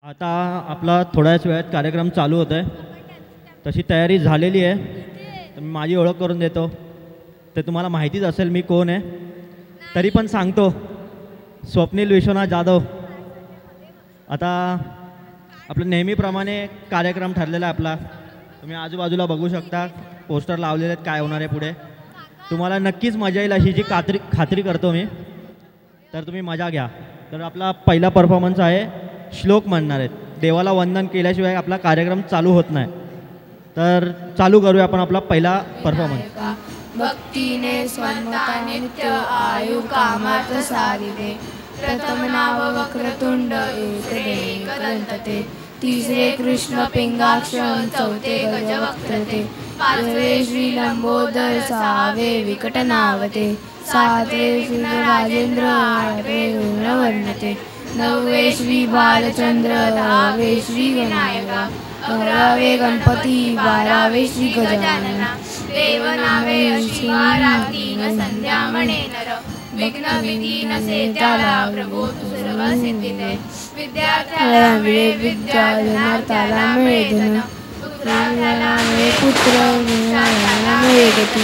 आता आपला थोड्याच वेळात कार्यक्रम चालू होत आहे. तशी तयारी झालेली आहे. तर मी माझी ओळख करून देतो. ते तुम्हाला माहितीच असेल मी कोण आहे, तरी पण सांगतो. स्वप्नील विश्वनाथ जाधव. आता आपलं नेहमीप्रमाणे कार्यक्रम ठरलेला आहे आपला. तुम्ही आजूबाजूला बघू शकता, पोस्टर लावलेले आहेत काय होणार आहे पुढे. तुम्हाला नक्कीच मजा येईल अशी जी खात्री करतो मी. तर तुम्ही मजा घ्या. तर आपला पहिला परफॉर्मन्स आहे, श्लोक म्हणणार आहेत. देवाला वंदन केल्याशिवाय आपला कार्यक्रम चालू होत नाही. तर चालू करूया आपण आपला पहिला परफॉर्मन्स. भक्तीने स्वतः नित्य आयु कामात साधिते. प्रथम नाव वक्रतुंड एक दंतते. तिसरे कृष्ण पिंगाक्ष चौथे गजवक्त्रते. पाचवे श्री लंबोदर सहावे विकट नावते. सातवे श्री राजेंद्र आठवे वर्णते. नववे श्री बालचंद्र दहावे श्री विनायका. 11वे गणपती 12वे श्री गजानन. देवनामे शिवारातीन संध्या म्हणे नर. विघ्न विधी नसे त्याला प्रभू तू सर्व सिद्धिते. विद्यार्थ्याला मिळे विद्या जनार्थाला मिळे धन. पुत्राला मिळे पुत्र विद्यार्थ्याला मिळे गती.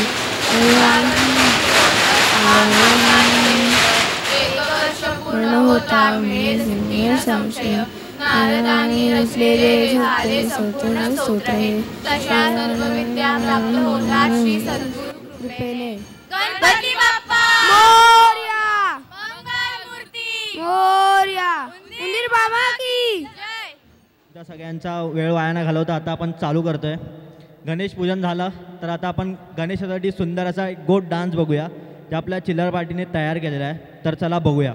एक वर्ष पूर्ण होता मिळे संशय. नारदानी रचलेले झाले संपूर्ण स्तोत्रे. तशा सर्व विद्या प्राप्त होतात श्री सद्गुरु कृपेने. गणपती बाप्पा मोरया. मंगलमूर्ती मोरया. उंदीर बाबा की जय. सगळ्यांचा वेळ वाया न घालवता आता आपण चालू करतोय. गणेश पूजन झालं तर आता आपण गणेशासाठी सुंदर असा एक गोड डान्स बघूया, जे आपल्या चिल्लर पार्टीने तयार केलेला आहे. तर चला बघूया.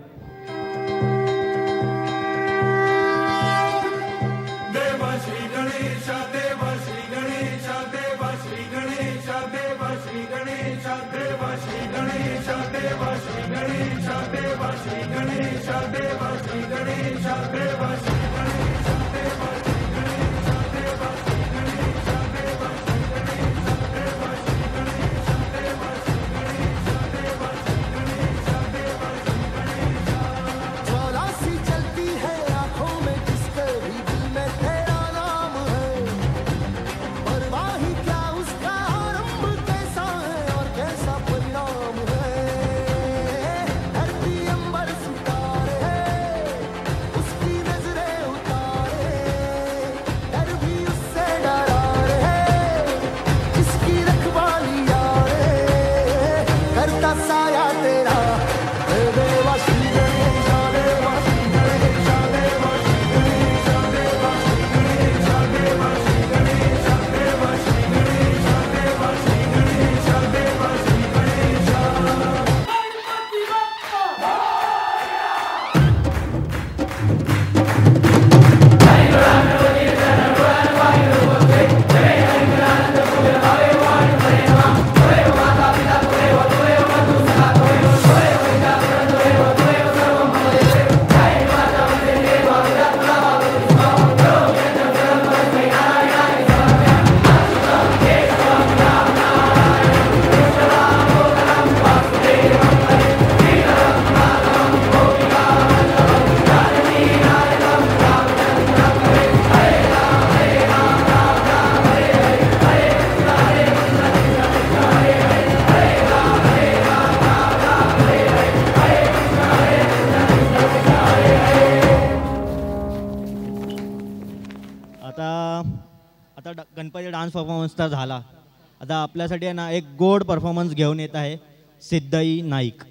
गणपती डान्स परफॉर्मन्स तर झाला. आता आपल्यासाठी आहे ना एक गोड परफॉर्मन्स घेऊन येत आहे सिद्धई नाईक.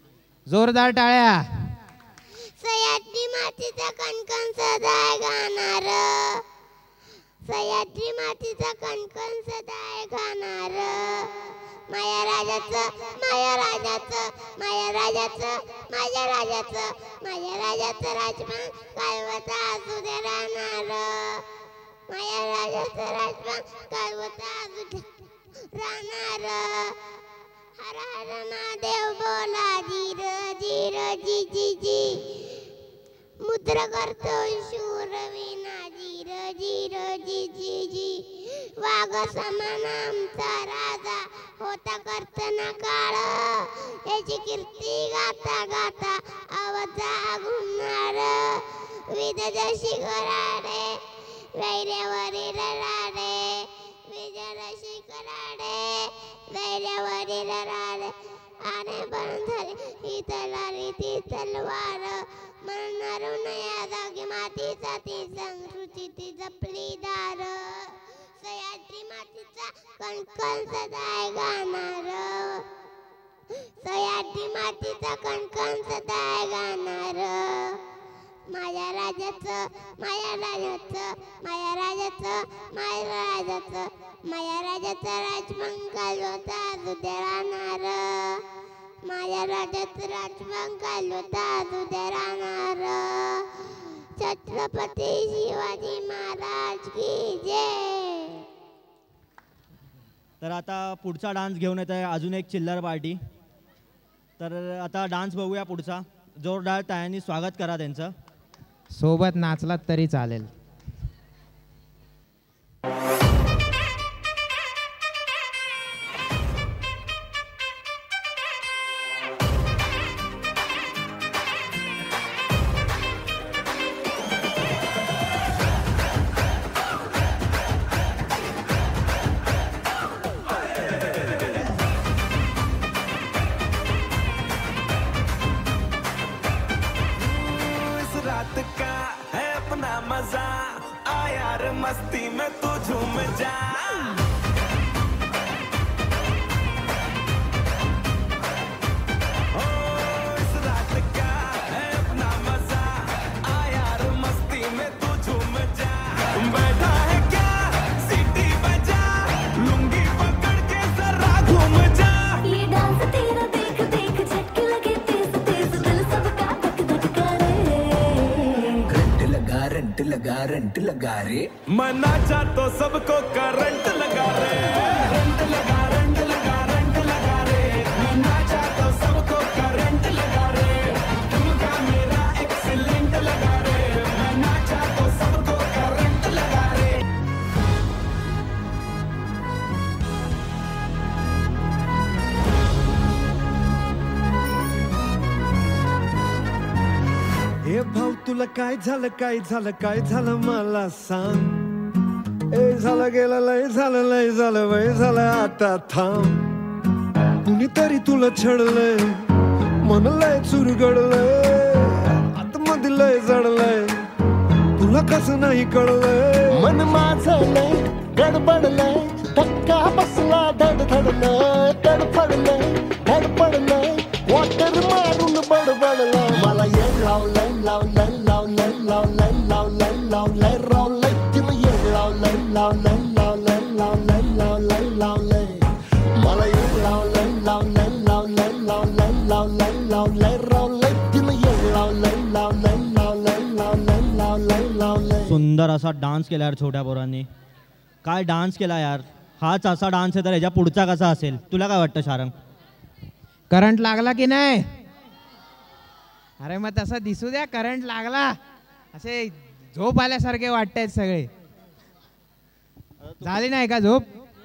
जोरदार टाळ्या. सह्याद्री मातीचा कणकण सदाय गाणार. सह्याद्री मातीचा कणकण सदाय गाणार. माया राजाचं माया राजाचं माया राजाचं माझ्या राजाचं माझ्या राजाचं राजमान कायमता असू दे राहणार. माया राजाचं राजमान कायमता असू दे राहणार. हर हर महादेव बोला धीर धीर जी जी जी. मुद्र करतो शूरवीणा धीर धीर जी जी जी. वाघ समान आमचा राजा होता करतना काळ. याची कीर्ती गाता गाता अवधा घुमणार. विजयदशमी कराडे वैऱ्यावरील राडे विजयदशमी कराडे वैऱ्यावरील राडे आणि बनून झाली ही तलवारी ती तलवार म्हणणार या जागी मातीचा ती संस्कृती ती जपली दार सह्याद्री मातीचा कणकण सदाय गाणार सह्याद्री मातीचा कणकण सदाय गाणार माझ्या राजाचं माझ्या राजाचं माझ्या राजाचं माझ्या राजाचं माझ्या राजाचा राजमंगल होता उद्या राहणार माझ्या राजाचं राजमंगल होता उद्या राहणार छत्रपती शिवाजी महाराज की जय. तर आता पुढचा डान्स घेऊन येत आहे अजून एक चिल्लर पार्टी. तर आता डान्स बघूया पुढचा. जोरदार टाळ्यांनी स्वागत करा त्यांचं. सोबत नाचलात तरी चालेल. मस्ती में तू झूम जा ओ इस रात का है अपना मजा आ यार मस्ती में तू झूम जा बैठा है क्या सीटी बजा लुंगी पकड़ के जरा घूम जा ये डांस तेरा देख देख झटके लगे तेज तेज दिल सबका धक धक करे करंट लगा रे मना चाह तो सबको करंट लगा रे करंट लगा रे मना चाह तो सबको करंट लगा रे तुमका मेरा एक्सीलेंट लगा रे मना चाह तो सबको करंट लगा रे. हे भाऊ तुला काय झालं मला सांग. ए झालं गेलं लय झालं वय झालं आता थांब. कुणीतरी तुला छळलंय मन लय चुरगडलंय आतमध्ये लय जडलंय तुला कसं नाही कळलंय. मन माझं लय गडबडलंय धक्का बसला धडधडलंय तडफडलंय धडपडलंय वॉटर मारून बडबडलंय मला येड लावलंय लावलंय लावलंय लावलंय लावलंय लावलंय रावलंय तिला येड लावलंय लावलंय लावलंय लावलंय लावलंय लावलंय मला येड लावलंय लावलंय लावलंय लावलंय लावलंय लावलंय रावलंय तिला येड लावलंय लावलंय लावलंय लावलंय लावलंय लावलंय. सुंदर असा डान्स केला यार छोट्या पोरांनी. काय डान्स केला यार. हाच असा डान्स आहे तर ह्याच्या पुढचा कसा असेल. तुला काय वाटतं शारंग. करंट लागला की नाही. अरे मग तसा दिसू द्या. करंट लागला असे झोप आल्यासारखे वाटतायत सगळे. झाली नाही का झोप.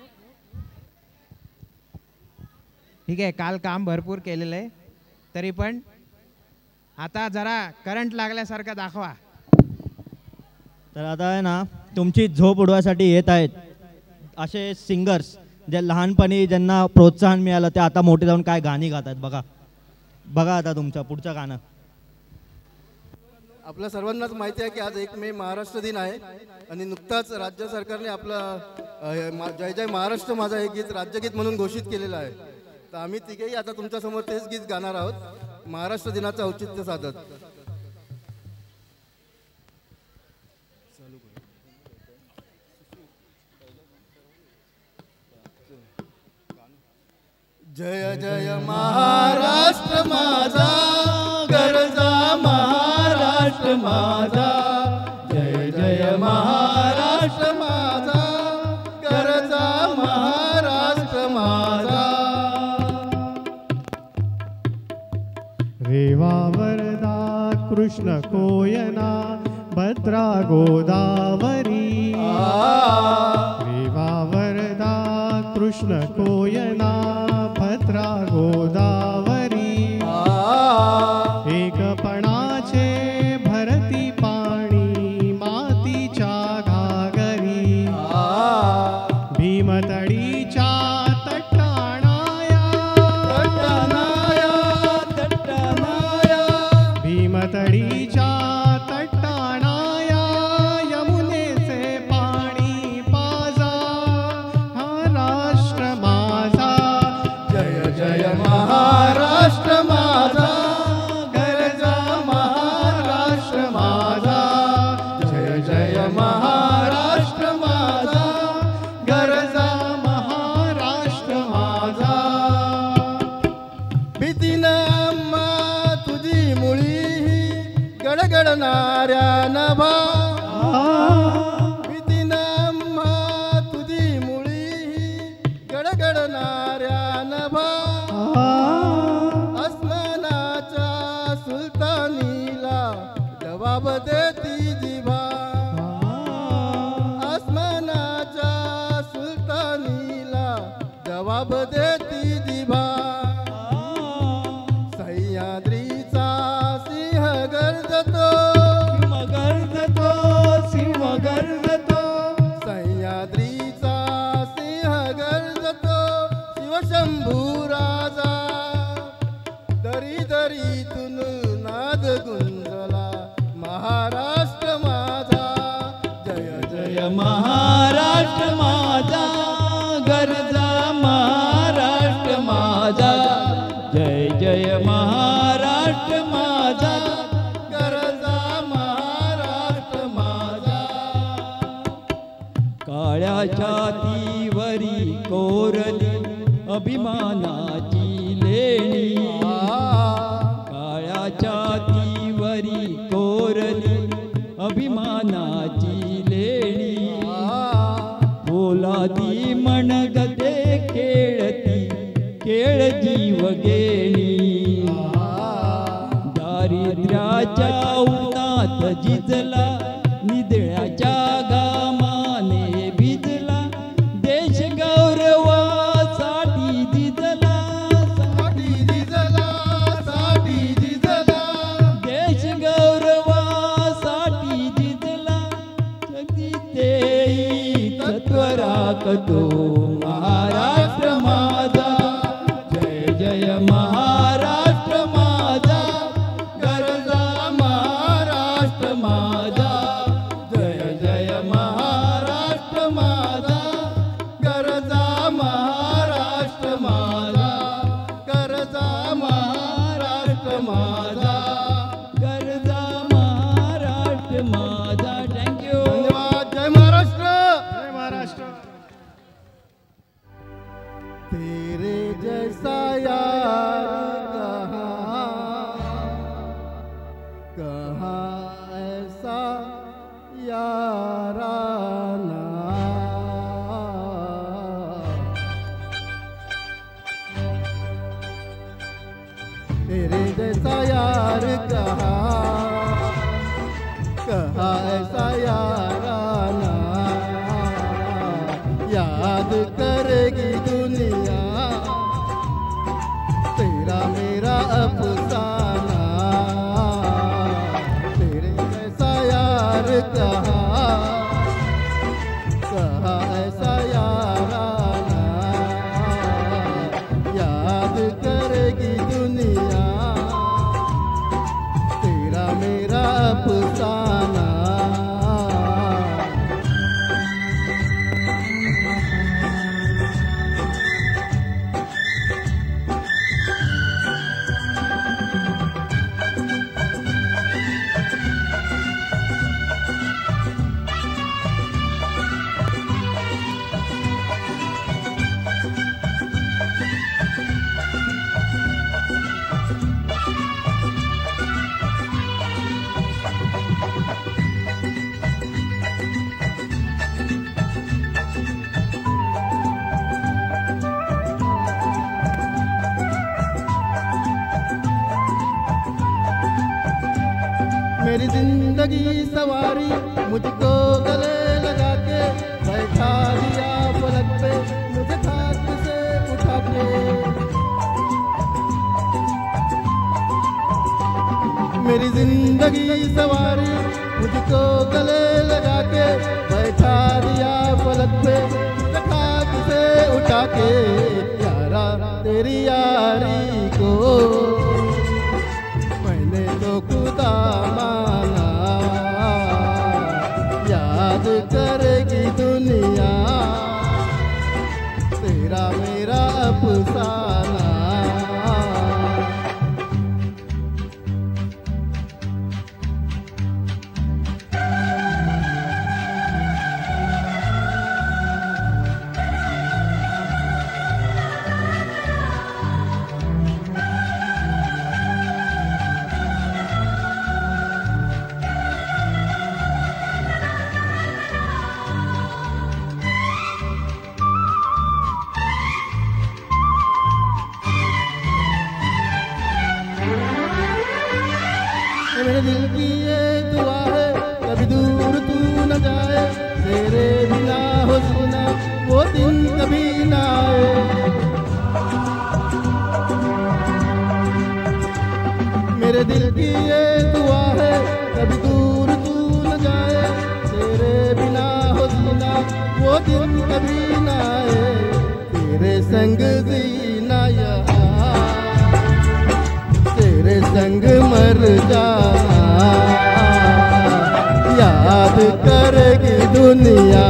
ठीक आहे काल काम भरपूर केलेलं आहे तरी पण आता जरा करंट लागल्यासारखं दाखवा. तर आता आहे ना तुमची झोप उडवायसाठी येत आहेत असे सिंगर्स जे लहानपणी ज्यांना प्रोत्साहन मिळालं ते आता मोठे जाऊन काय गाणी गात आहेत. बघा आता तुमचं पुढचं गाणं. आपल्या सर्वांनाच माहिती आहे की आज 1 मे महाराष्ट्र दिन आहे आणि नुकताच राज्य सरकारने आपलं जय जय महाराष्ट्र माझा हे गीत राज्यगीत म्हणून घोषित केलेलं आहे. तर आम्ही तिघेही आता तुमच्यासमोर तेच गीत गाणार आहोत महाराष्ट्र दिनाचं औचित्य साधत. जय जय महाराष्ट्र माझा गरजा महाराष्ट्र माझा जय जय महाराष्ट्र माझा गरजा महाराष्ट्र माझा. रेवा वरदा कृष्ण कोयना भद्रा गोदावरी. रेवा वरदा कृष्ण कोयना भद्रा गोदावरी. एकपणाचे भरती पाणी भीमतडीच्या तट्टाणाया भीमतडीच्या तट्टाणाया यमुनेचे पाणी पाजा हा राष्ट्र माझा जय जय महाराष्ट्र माझा गरजा महाराष्ट्र माझा जय जय महाराष्ट्र माझा गरजा महाराष्ट्र माझा भीतीनं अम्मा तुझी मुळी गडगडणाऱ्या नभा भीतीनं अम्मा तुझी मुळी गडगडणाऱ्या नभा आसमानाच्या सुलतानीला जबाब देती जिभा आसमानाच्या सुलतानीला जबाब देती जिभा सह्याद्रीचा सिंह गर्जतो सह्याद्रीचा सिंह गर्जतो शिवशंभू राजा दरी दरीतून नाद गुंजला महाराष्ट्र माझा जय जय महाराष्ट्र माझा गरजा महाराष्ट्र माझा जय जय महाराष्ट्र माझा गरजा महाराष्ट्र माझा काळ्या छातीवरी कोरली अभिमानाची लेणी काळ्या छातीवरी कोरली अभिमानाची लेणी पोलादी म्हणगते खेळती खेळ जीव गेली दारिद्र्याच्या उन्हात जिजला निधळ्याच्या घामाने भिजला देश गौरवासाठी जिजला साठी जिजला देश गौरवासाठी जिजला जगदी तेई तत्व राखतो महाराष्ट्र माझा जय जय महाराष्ट्र माझा गरजा महाराष्ट्र माझा जय जय महाराष्ट्र माझा गरजा महाराष्ट्र माझा गरजा महाराष्ट्र माझा गरजा महाराष्ट्र माझा थँक्यू धन्यवाद जय महाराष्ट्र जय महाराष्ट्र तेरे जैसा यार कहाँ ऐसा याराना तेरे जैसा यार कहाँ ऐसा याराना याद करेगी दुनिया तेरा मेरा अफसाना तेरे जैसा यार कहाँ ऐसा याराना याद करेगी दुनिया तेरा मेरा अफसाना मेरी जिंदगी सवारी मुझको गले लगा के बैठा दिया पलक पे मुझे खाक से उठा के मेरी जिंदगी सवारी मुझको गले लगा के बैठा दिया पलक पे मुझे खाक से के यारा तेरी यारी को मैंने तो खुदा माना, याद करेगी दुनिया तेरा मेरा अफसाना। मेरे दिल की ये दुआ है कभी दूर तू न जाए, तेरे बिना हो सुना वो दिन कभी ना आए। मेरे दिल की ये दुआ है कभी दूर तू न जाए, तेरे बिना हो सुना वो दिन कभी ना आए। तेरे संग जीना यहाँ, तेरे संग मर जाना, याद करेगी दुनिया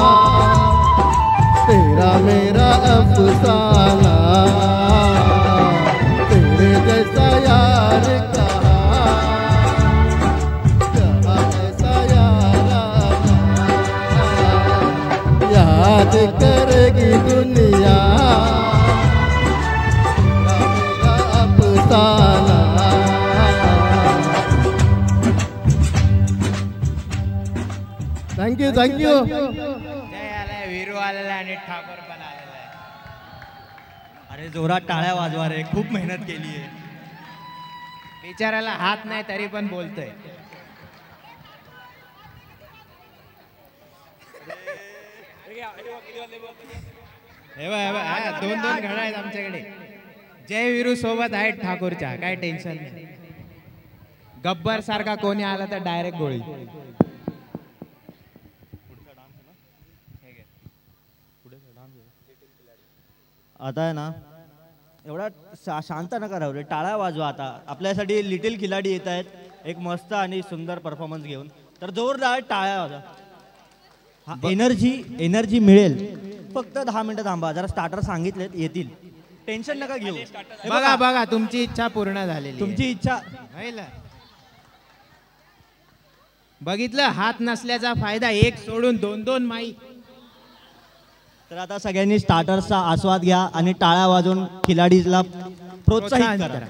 तेरा मेरा अफसाना। तेरे जैसा यार कहा, कहा ऐसा यार याद करेगी दुनिया तेरा मेरा अफसाना। Thank you thank you. जय आलाय, वीरू आलेला आणि ठाकर पण आलेला आहे. अरे जोरात टाळ्या वाजवा रे, खूप मेहनत केली आहे. बिचाराला हात नाही तरी पण बोलतोय. दोन दोन घडा आहेत आमच्याकडे. जय वीरू सोबत आहेत ठाकूरच्या, काय टेन्शन नाही. गब्बर सारखा कोणी आला तर डायरेक्ट गोळी. आता आहे ना एवढा शांत नका राहू रे, टाळ्या वाजवा. आता आपल्यासाठी लिटिल खिलाडी येत आहेत एक मस्त आणि सुंदर परफॉर्मन्स घेऊन, तर जोरदार टाळ्या वाजवा. एनर्जी मिळेल. फक्त 10 मिनिटं थांबा, जरा स्टार्टर सांगितलेत येतील, टेन्शन नका घेऊ. बघा बघा तुमची इच्छा पूर्ण झालेली. तुमची इच्छा बघितलं, हात नसल्याचा फायदा. एक सोडून दोन दोन माईक. तर आता सगळ्यांनी स्टार्टर्सचा आस्वाद घ्या आणि टाळ्या वाजवून खिलाडीला प्रोत्साहित करा.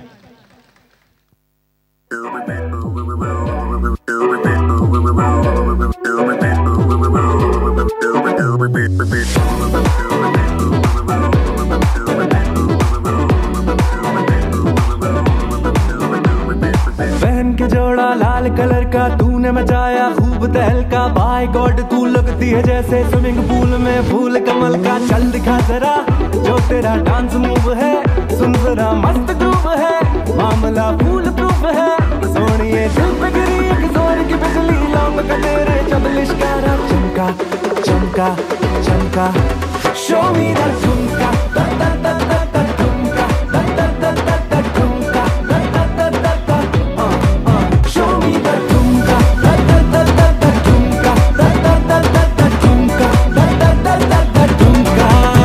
पहन के जोड़ा लाल कलर का तूने मचाया खूब तहलका, बाय गॉड तू लगती है जैसे स्विमिंग पूल में फूल कमल का. चल दिखा जरा जो तेरा डांस मूव है, सुन जरा मस्त ग्रूव है, मामला फूल प्रूफ है. सोनिए दिल पे गिरी एक जोर की बिजली, लौंग का तेरे चबलिश का रंग चमका चमका चमका. शो मी दैट झुमका दा दा दा दा दा झुमका दा दा दा दा दा झुमका दा दा दा दा दा. शो मी दैट झुमका दा दा दा दा दा झुमका दा दा दा दा दा झुमका दा दा दा दा दा झुमका.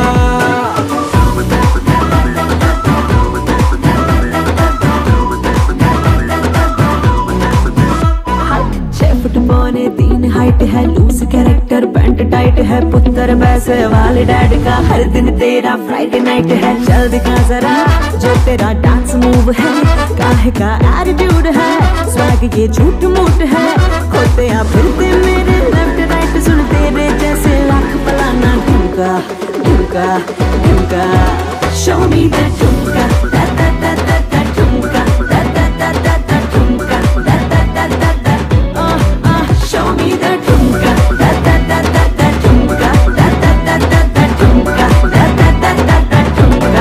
पौने 3 हाइट है, लूज कैरेक्टर पैंट टाइट है, पुत्र वैसे वाले डैड का हर दिन तेरा फ्राइडे नाइट है. चल दिखा जरा जो तेरा डांस मूव है, काहे का एटीट्यूड है, स्वैग ये झूठ मूठ है. खोते या फिरते मेरे लेफ्ट राइट, सुन तेरे जैसे लाख पलाना ठुमका ठुमका ठुमका. शो मी दैट ठुमका दा दा दा दा दा ठुमका दा दा दा दा दा ठुमका दा दा दा दा दा. Show me the ठुमका da da da da da ठुमका da da da da da ठुमका da da da da da ठुमका.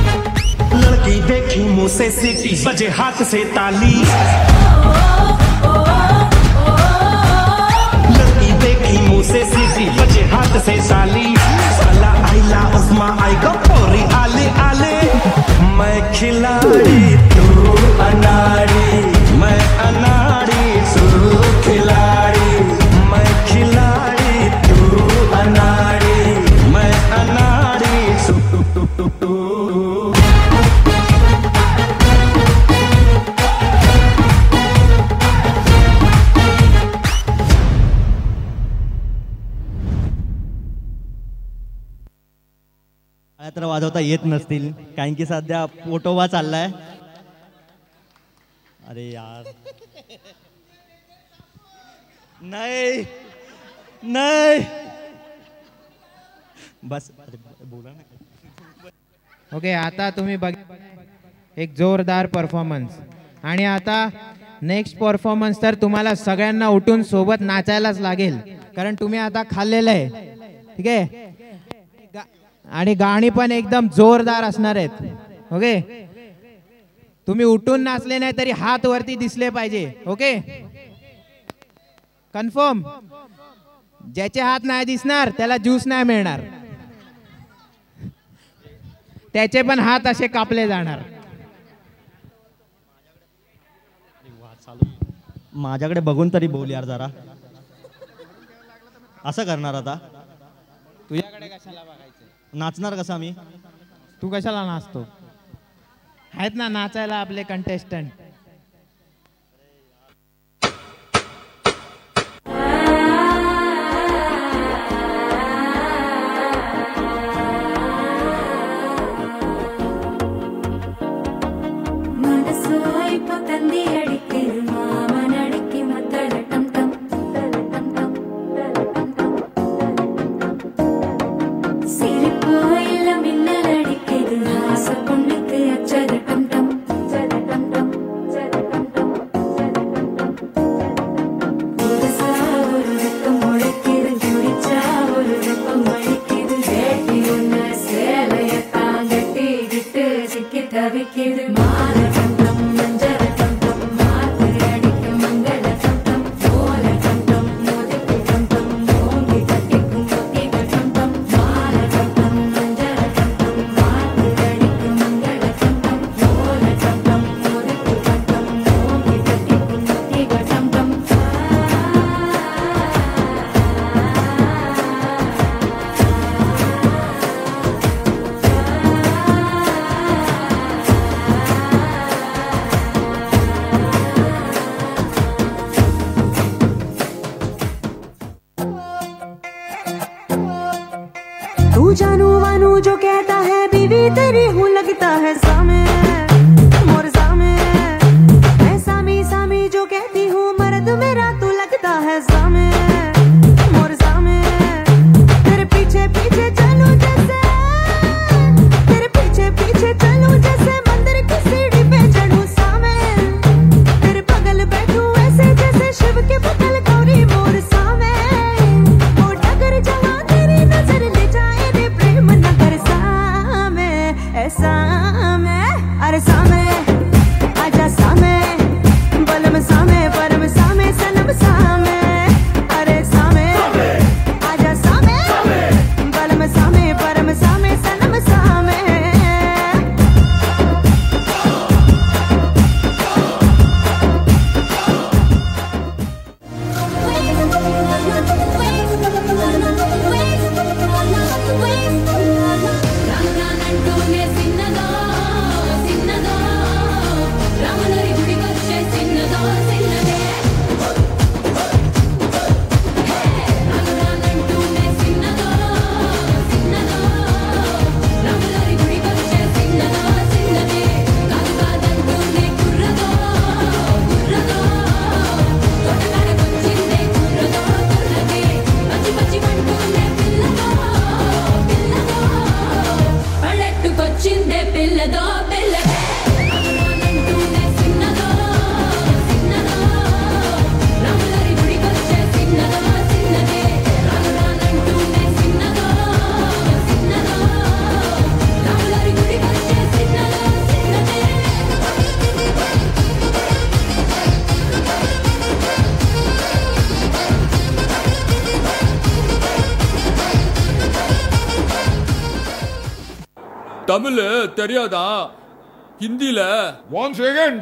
लड़की देखी मुँह से सीटी, बजे हाथ से ताली. मित्र वाजवता येत नसतील, कारण की सध्या पोटोबा चाललाय. अरे यार नाही नाही बस बोला ना. ओके, आता तुम्ही बघ एक जोरदार परफॉर्मन्स. आणि आता नेक्स्ट परफॉर्मन्स तर तुम्हाला सगळ्यांना उठून सोबत नाचायलाच लागेल, कारण तुम्ही आता खाल्लेलं आहे. ठीक आहे, आणि गाणी पण एकदम जोरदार असणार आहेत. ओके, तुम्ही उठून नाचले नाही तरी हात वरती दिसले पाहिजे. Okay, confirm. ज्याचे हात नाही दिसणार त्याला ज्यूस नाही मिळणार, त्याचे पण हात असे कापले जाणार. माझ्याकडे बघून तरी बोल यार जरा. असं करणार आता? तुझ्याकडे कशाला बघायचं? नाचणार कसा मी? तू कशाला नाचतो? आहेत ना नाचायला आपले कंटेस्टंट. तू जानू वानू जो कहता है बीवी तेरी हूँ लगता है सामे मोर सामे. मैं सामी सामी जो कहती हूँ मर्द मेरा तू लगता है सामे मोर सामे. तेरे पीछे पीछे चलूं जैसे, तेरे पीछे पीछे चलूं जैसे मंदिर की सीढ़ी पे चढ़ूं सामे. तेरे बगल बैठूं ऐसे जैसे शिव के बगल गौरी मोर सामे. ओ डगर जवा तेरी नजर ले जाए रे प्रेम नगर सामे. ऐसा में अरे सामे आजा सामे बलम सामे परम सामे सनम सामे. अरे सामे आजा सामे बलम सामे परम सामे सनम सामे. தமிழ் தெரியாதா? ஹிந்தில 1 second.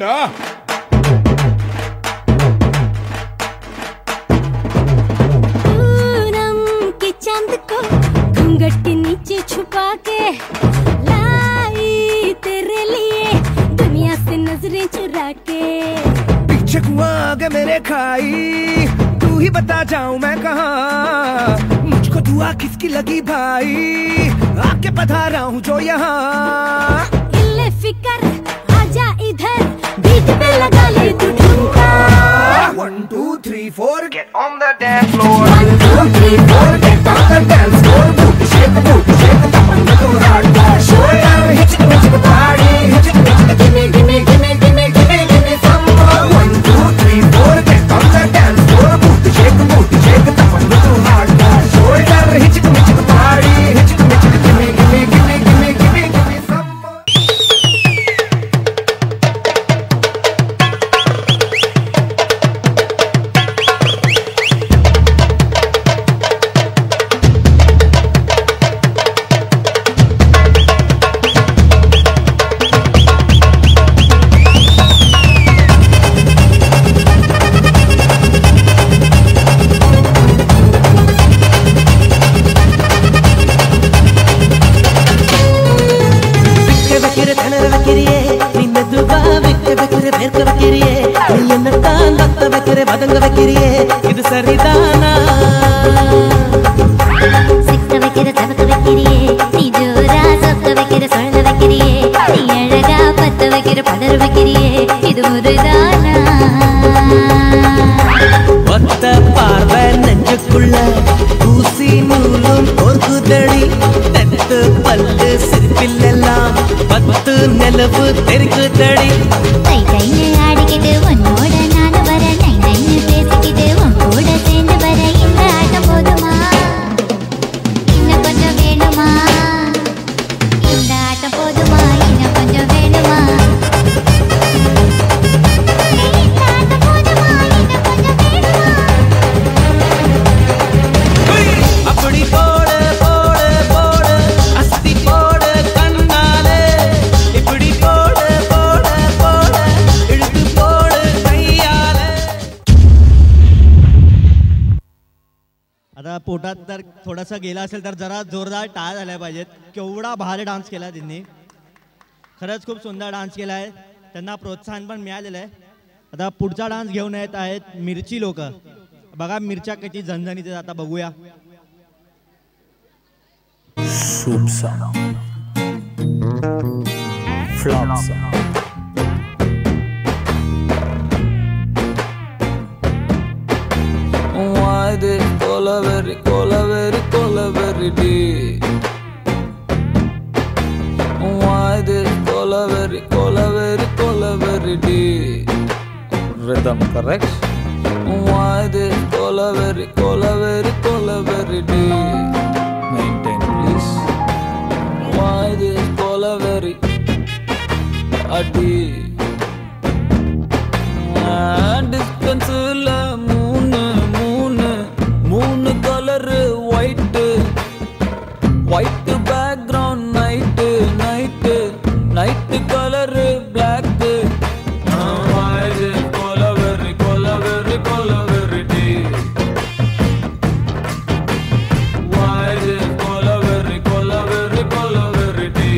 पूनम के चांद को घूंघट नीचे छुपा के लाई तेरे लिए दुनिया से नजरें चुरा के. पीछे कुआं आगे मेरे खाई, तू ही बता जाऊं मैं कहाँ. मुझको दुआ किसकी लगी भाई, आके पधारा हूँ जो यहाँ। इल्ले फिकर आजा इधर, बीट पे लगा ले तू ठुमका। 1 2 3 4 get on the dance floor, 1 2 3 4 get on the dance floor, booty shake tapanna to hardcore, shoulder hit the body, hit the gimme gimme gimme gimme gimme gimme some more, 1 2 3 4 get on the dance floor, booty shake tapanna to hardcore, shoulder hit the body, hit the gimme gimme gimme gimme gimme gimme some more. இது சரிதானா சிக்க வைக்கிற சவக்க வைக்கிறியே, நீ ஜோரா சொக்க வைக்கிற சொல்ல வைக்கிறியே, நீ அழகா பத்த வைக்கிற பதற வைக்கிறியே, இது முருதானா? ஒத்த பார்வை நெஞ்சுக்குள்ள ஊசி நூலும் ஒருகுதடி, தெத்து பல்லு சிரிப்பிலெல்லாம் 10 நிலவு தெரிக்குதடி. கை கைன்னு ஆடிக்கிட்டு உன்னோட நானு வர, நை நைன்னு பேசிக்கிட்டு உன் கூட சேர்ந்து வர, இந்த ஆட்டம் போதுமா இன்னும் கொஞ்சம் வேணுமா, இந்த ஆட்டம் போதுமா இன்னும் கொஞ்சம் வேணுமா, இந்த ஆட்டம் போதுமா இன்னும் கொஞ்சம் வேணுமா. அப்படி போடு போடு போடு அஸ்தி போடு கண்ணாலே, இப்படி போடு போடு போடு இழுத்து போடு கையாலே. आता पोटात जर थोडासा गेला असेल तर जरा जोरदार टाळ झाल्या पाहिजेत. केवढा भारी डान्स केला त्यांनी, खरंच खूप सुंदर डान्स केला आहे. त्यांना प्रोत्साहन पण मिळालेलं आहे. आता पुढचा डान्स घेऊन येत आहेत मिरची लोक. बघा मिरच्या किती झणझणीत आहेत, आता बघूया. शुभ flop Why this colaveri, colaveri, colaveri deep? Why this colaveri, colaveri, colaveri deep? Rhythm correct? Why this colaveri, colaveri, colaveri deep? Maintain please. Why this colaveri a deep? Distance la மூணு colour white white background night night night colour black. கொலவெறி கொலவெறி கொலவெறி டி கொலவெறி கொலவெறி கொலவெறி டி.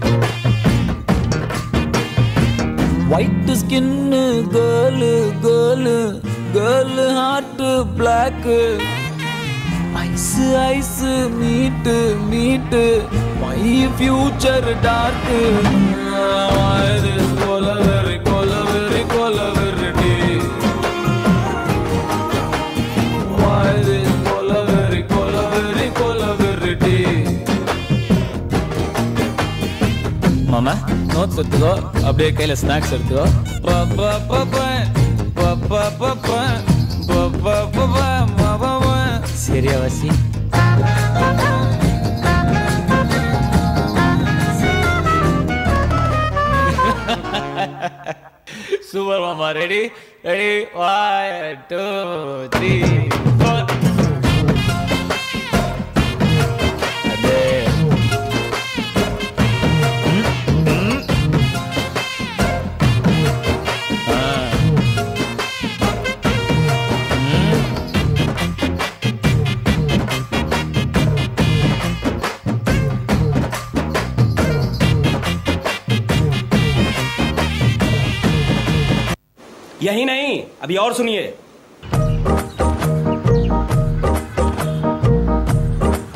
White skin girl girl girl heart black. Eyes eyes meet meet my future dark. கொலவெறி கொலவெறி கொலவெறி டி கொலவெறி கொலவெறி கொலவெறி டி. மாமா நோட்ஸ் எடுத்துக்கோ, அப்படியே கையில ஸ்நாக்ஸ் எடுத்துக்கோ. சரியா வாசி? சூப்பர் மாமா. Ready ready 1 2 3 4. அதே यही नहीं, अभी और सुनिए।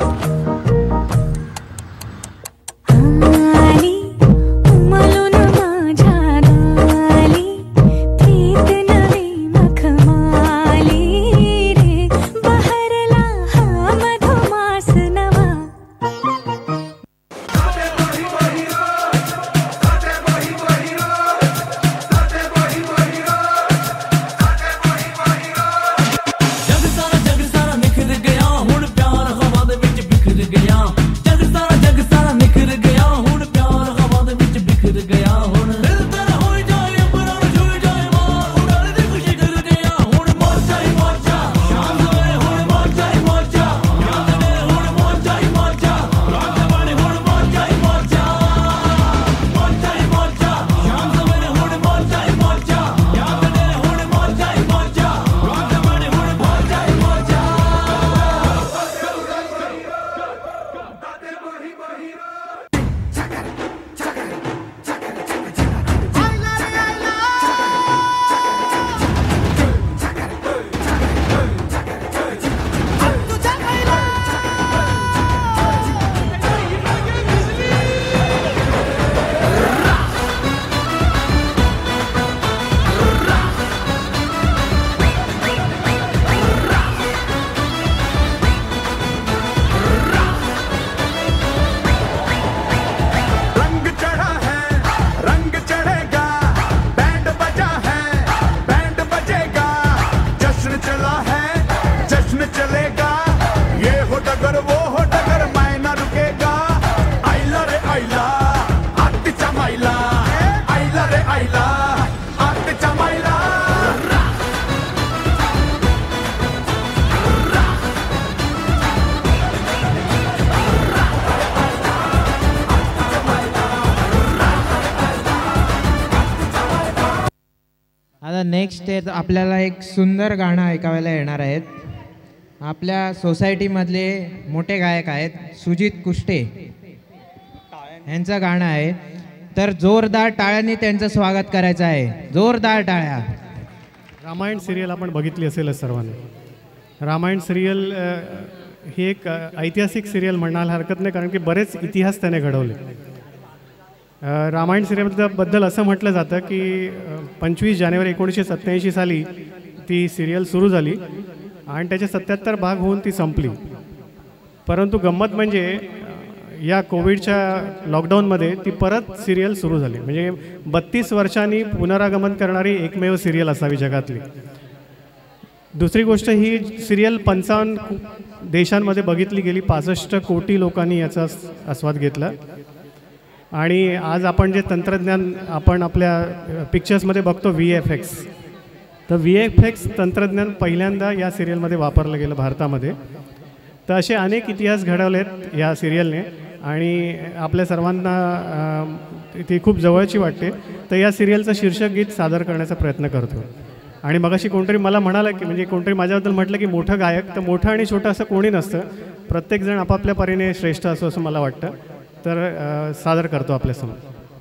नेक्स्ट आपल्याला एक सुंदर गाणं ऐकायला येणार आहेत. आपल्या सोसायटीमधले मोठे गायक आहेत सुजित कुष्टे यांचं गाणं आहे. तर जोरदार टाळ्यांनी त्यांचं स्वागत करायचं आहे. जोरदार टाळ्या. रामायण सिरियल आपण बघितली असेलच सर्वांनी. रामायण सिरियल ही एक ऐतिहासिक सिरियल म्हणायला हरकत नाही, कारण की बरेच इतिहास त्याने घडवले. रामायण सिरियलबद्दल असं म्हटलं जातं की 25 जानेवारी 1987 साली ती सिरियल सुरू झाली आणि त्याचे 77 भाग होऊन ती संपली. परंतु गंमत म्हणजे या कोविडच्या लॉकडाऊनमध्ये ती परत सिरियल सुरू झाली. म्हणजे 32 वर्षांनी पुनरागमन करणारी एकमेव सिरियल असावी जगातली. दुसरी गोष्ट, ही सिरियल 55 देशांमध्ये बघितली गेली. 65 कोटी लोकांनी याचा आस्वाद घेतला. आणि आज आपण जे तंत्रज्ञान आपण आपल्या पिक्चर्समध्ये बघतो VFX, तर VFX तंत्रज्ञान पहिल्यांदा या सिरियलमध्ये वापरलं गेलं भारतामध्ये. तर असे अनेक इतिहास घडवलेत या सिरियलने आणि आपल्या सर्वांना ती खूप जवळची वाटते. तर या सिरियलचं शीर्षक गीत सादर करण्याचा प्रयत्न करतो. आणि मगाशी कोणतरी मला म्हणालं की म्हणजे कोणतरी माझ्याबद्दल म्हटलं की मोठं गायक, तर मोठं आणि छोटं असं कोणी नसतं. प्रत्येकजण आपापल्या परीने श्रेष्ठ असो असं मला वाटतं. तर सादर करतो आपल्यासमोर.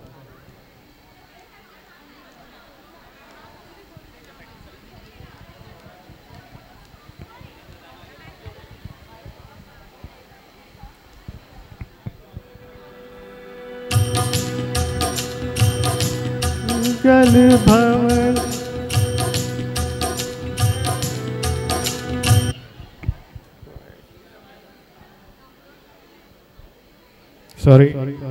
भवन सॉरी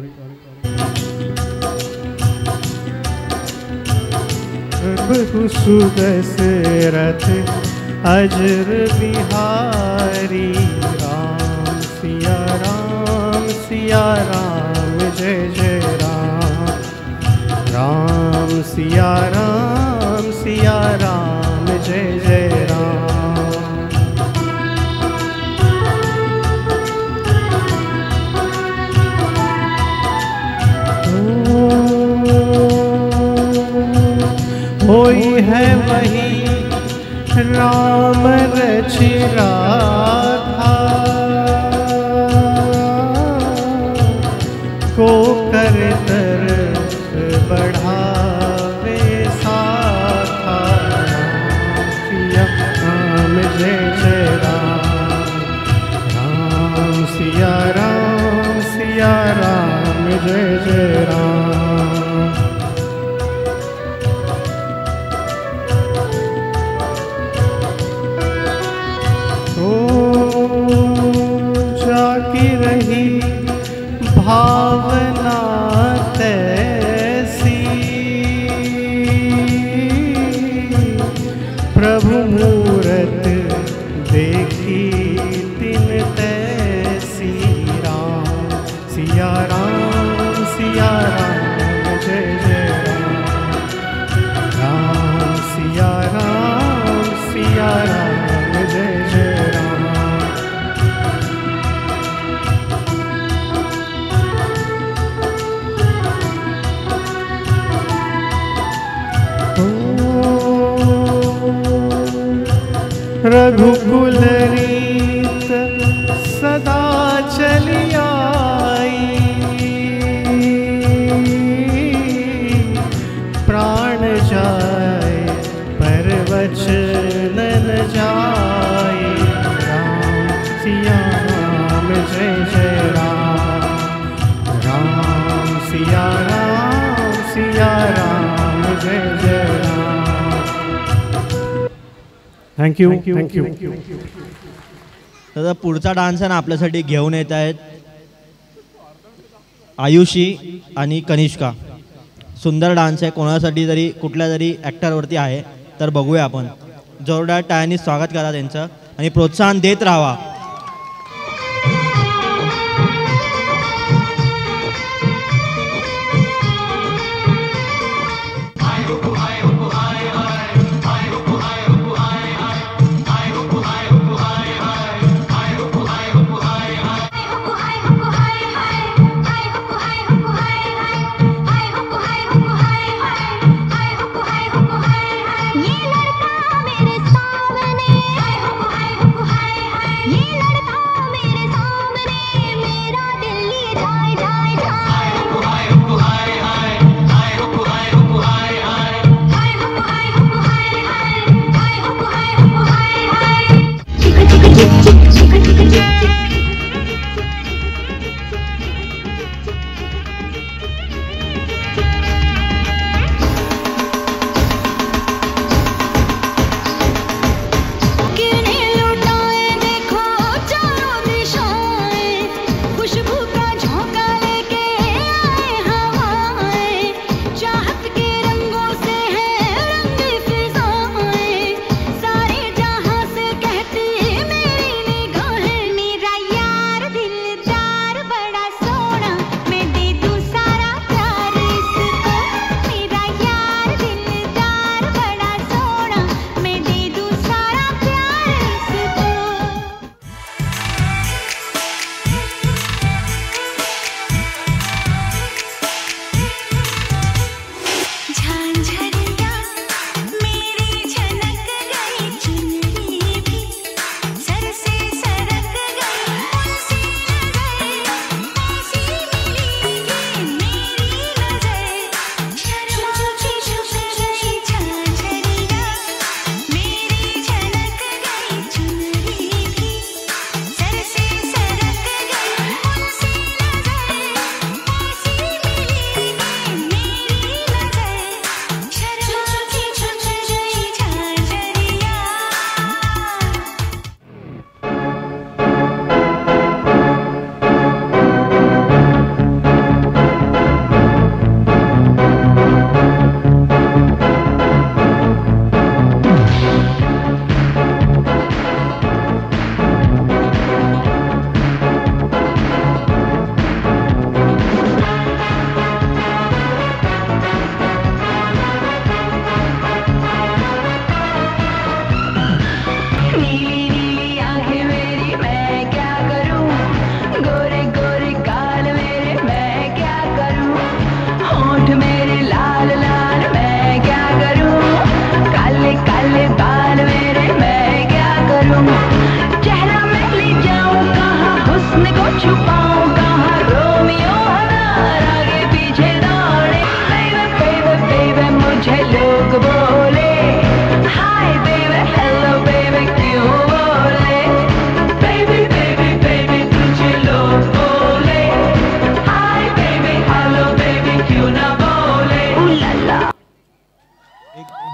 सुदशरथ अजर बिहारी राम सिया राम सिया राम जय जय राम. राम सिया राम जय जय राम. होई है वही राम रचि राधा को कर तरस बढ़ावे साखा. राम जय जय राम. राम सिया राम जय जय राम. जाकी रही भावना तैसी प्रभु मूरत देखी तिन तैसी. राम सिया राम जय जय राम. राम सिया राम जय जय राम. रघुकुल रीत सदा चली आई प्राण जाए पर वचन न जाए. राम सिया राम जय जय राम. राम सिया राम जय जय राम. थँक्यू. तर पुढचा डान्स आहे ना आपल्यासाठी घेऊन येत आहेत आयुषी आणि कनिष्का. सुंदर डान्स आहे. कोणासाठी तरी कुठल्या तरी ॲक्टरवरती आहे. तर बघूया आपण. जोरदार टाळ्यांनी स्वागत करा त्यांचं आणि प्रोत्साहन देत राहावा. ये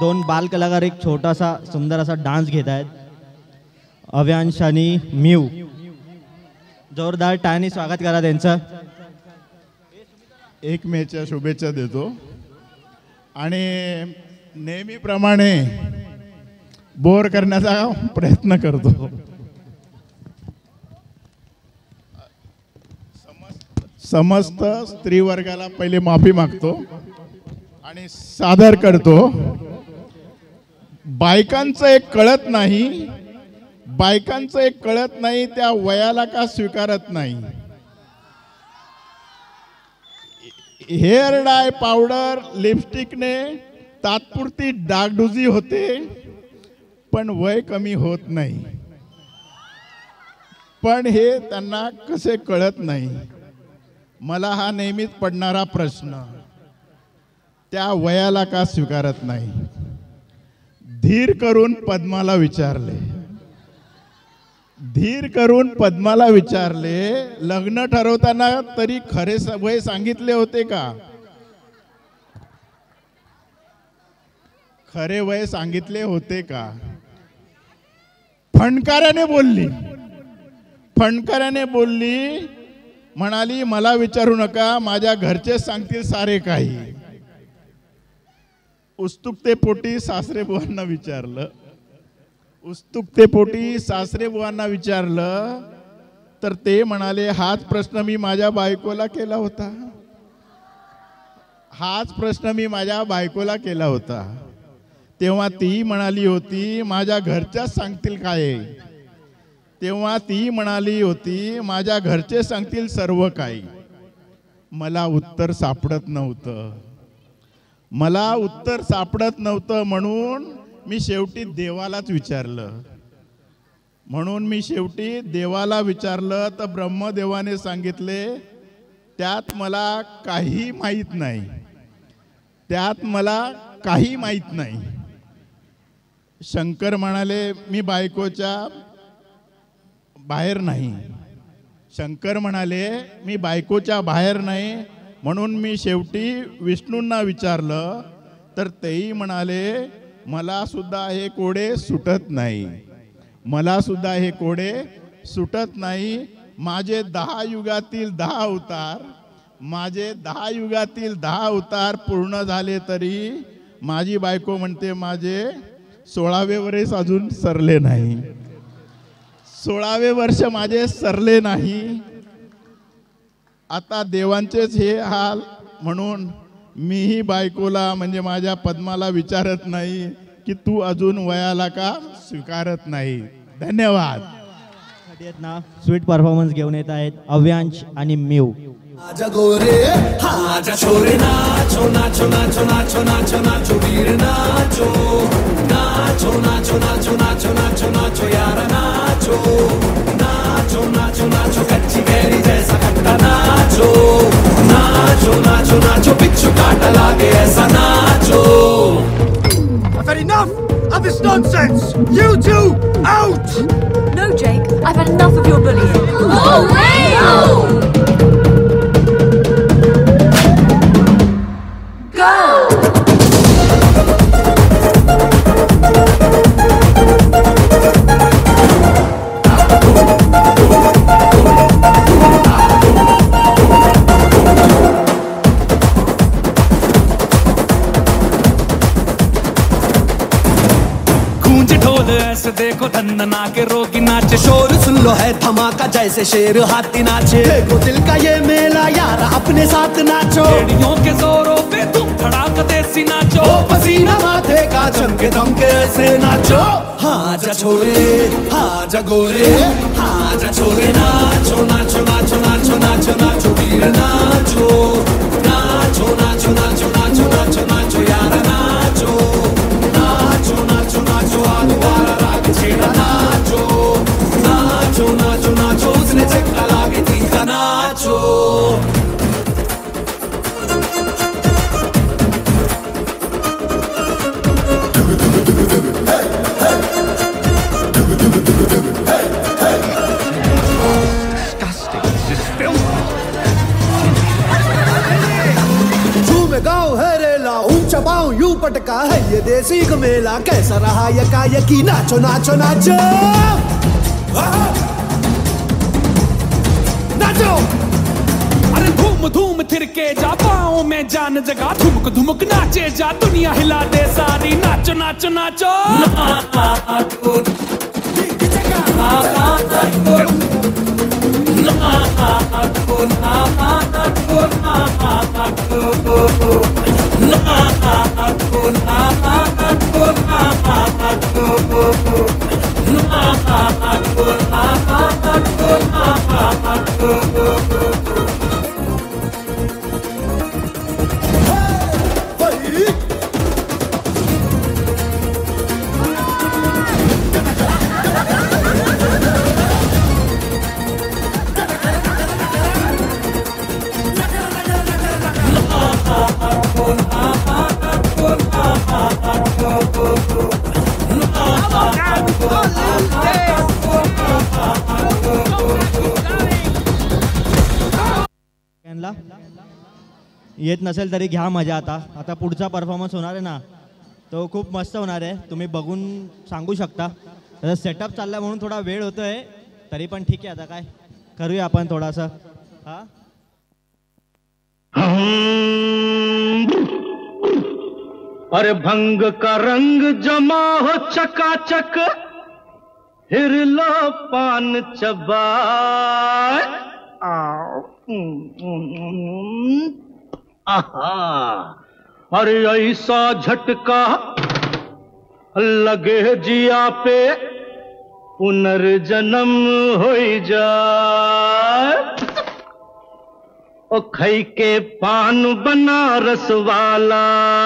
दोन बालकलाकार एक छोटासा सुंदर असा डान्स घेत आहेत. अव्यांश आणि म्यू. जोरदार टाळ्यांनी स्वागत करा त्यांचं. 1 मेच्या शुभेच्छा देतो आणि नेहमीप्रमाणे बोर करण्याचा प्रयत्न करतो. समस्त स्त्री वर्गाला पहिले माफी मागतो आणि सादर करतो. बायकांचं एक कळत नाही, बायकांचं एक कळत नाही, त्या वयाला का स्वीकारत नाही. हेअर डाय पावडर लिपस्टिकने तात्पुरती डागडुजी होते, पण वय कमी होत नाही. पण हे त्यांना कसे कळत नाही. मला हा नेहमीच पडणारा प्रश्न, त्या वयाला का स्वीकारत नाही. धीर करून पद्माला विचारले, धीर करून पद्माला विचारले, लग्न ठरवताना तरी खरे वय सांगितले होते का? खरे वय सांगितले होते का? फणकाराने बोलली, फणकाराने बोलली, म्हणाली मला विचारू नका, माझ्या घरचे सांगतील सारे काही. उत्सुकतेपोटी सासरेबुवांना विचारलं, उत्सुकतेपोटी सासरेबुवांना विचारलं तर ते म्हणाले हाच प्रश्न मी माझ्या बायकोला केला होता, हाच प्रश्न मी माझ्या बायकोला केला होता. तेव्हा ती म्हणाली होती माझ्या घरच्याच सांगतील काय. तेव्हा ती म्हणाली होती माझ्या घरचे सांगतील सर्व काही. मला उत्तर सापडत नव्हतं, मला उत्तर सापडत नव्हतं, म्हणून मी शेवटी देवालाच विचारलं. म्हणून मी शेवटी देवाला विचारलं तर ब्रह्मदेवाने सांगितले त्यात मला काही माहीत नाही, त्यात मला काही माहीत नाही. शंकर म्हणाले मी बायकोच्या बाहेर नाही. शंकर म्हणाले मी बायकोच्या बाहेर नाही. म्हणून मी शेवटी विष्णूंना विचारलं तर तेही म्हणाले मला सुद्धा हे कोडे सुटत नाही, मला सुद्धा हे कोडे सुटत नाही. माझे 10 युगातील 10 अवतार, माझे 10 युगातील 10 अवतार पूर्ण झाले तरी माझी बायको म्हणते माझे 16वे वर्ष अजून सरले नाही, 16वे वर्ष माझे सरले नाही. आता देवांचेच हे हाल, म्हणून मीही बायकोला म्हणजे माझ्या पद्माला विचारत नाही की तू अजून वयाला का स्वीकारत नाही. धन्यवाद. स्वीट परफॉर्मन्स घेऊन येत आहेत अव्यांश आणि म्यू. आजा गोरे आजा छोरे नाचो नाचो नाचो नाचो नाचो नाचो वीर नाचो नाचो नाचो नाचो नाचो नाचो नाचो यार नाचो नाचो नाचो नाचो कच्ची कैरी जैसा खट्टा नाचो नाचो नाचो नाचो बिच्छू काटा लागे ऐसा नाचो. I've had enough of this nonsense. You two out. No, Jake. I've had enough of your bullying. Oh, hey! देखो धन्ना के रोगी नाचे, शोर सुन लो है धमाका जैसे शेर हाथी नाचे. देखो दिल का ये मेला यार अपने साथ नाचो. एड़ियों के जोरों पे तुम धड़ाका देसी नाचो. ओ पसीना माथे का चमके दमके ऐसे नाचो. हाँ जा छोरे हाँ जा गोरे हाँ जा छोरे नाचो नाचो नाचो नाचो नाचो नाचो वीर नाचो नाचो नाचो नाचो नाचो नाचो नाचो यार नाचो नाचो नाचो नाचो आलूवारा राग छेड़ा नाचो नाचो नाचो नाचो उसने चक्का लागे तीखा नाचो. गाँव है रेला ऊंचा पाँव यूं पटका है ये परदेसी का मेला कैसा रहा यकायकी नाचो नाचो नाचो नाचो। अरे धूम धूम थिरके जा पाँव में जान जगा धुमक धुमक नाचे जा दुनिया हिला दे सारी नाचो नाचो नाचो। येत नसेल तरी घ्या मजा। आता पुढचा परफॉर्मन्स होणार आहे ना तो खूप मस्त होणार आहे, तुम्ही बघून सांगू शकता। त्याचा सेटअप चालला म्हणून थोडा वेळ होतोय तरी पण ठीक आहे, आता काय करूया आपण थोडासा। हा अरे भंग का रंग जमा हो चकाचक फिर लो पान चबाए। अरे ऐसा झटका लगे जिया पे पुनर्जन्म हो जाए। ओ खई के पान बनारस वाला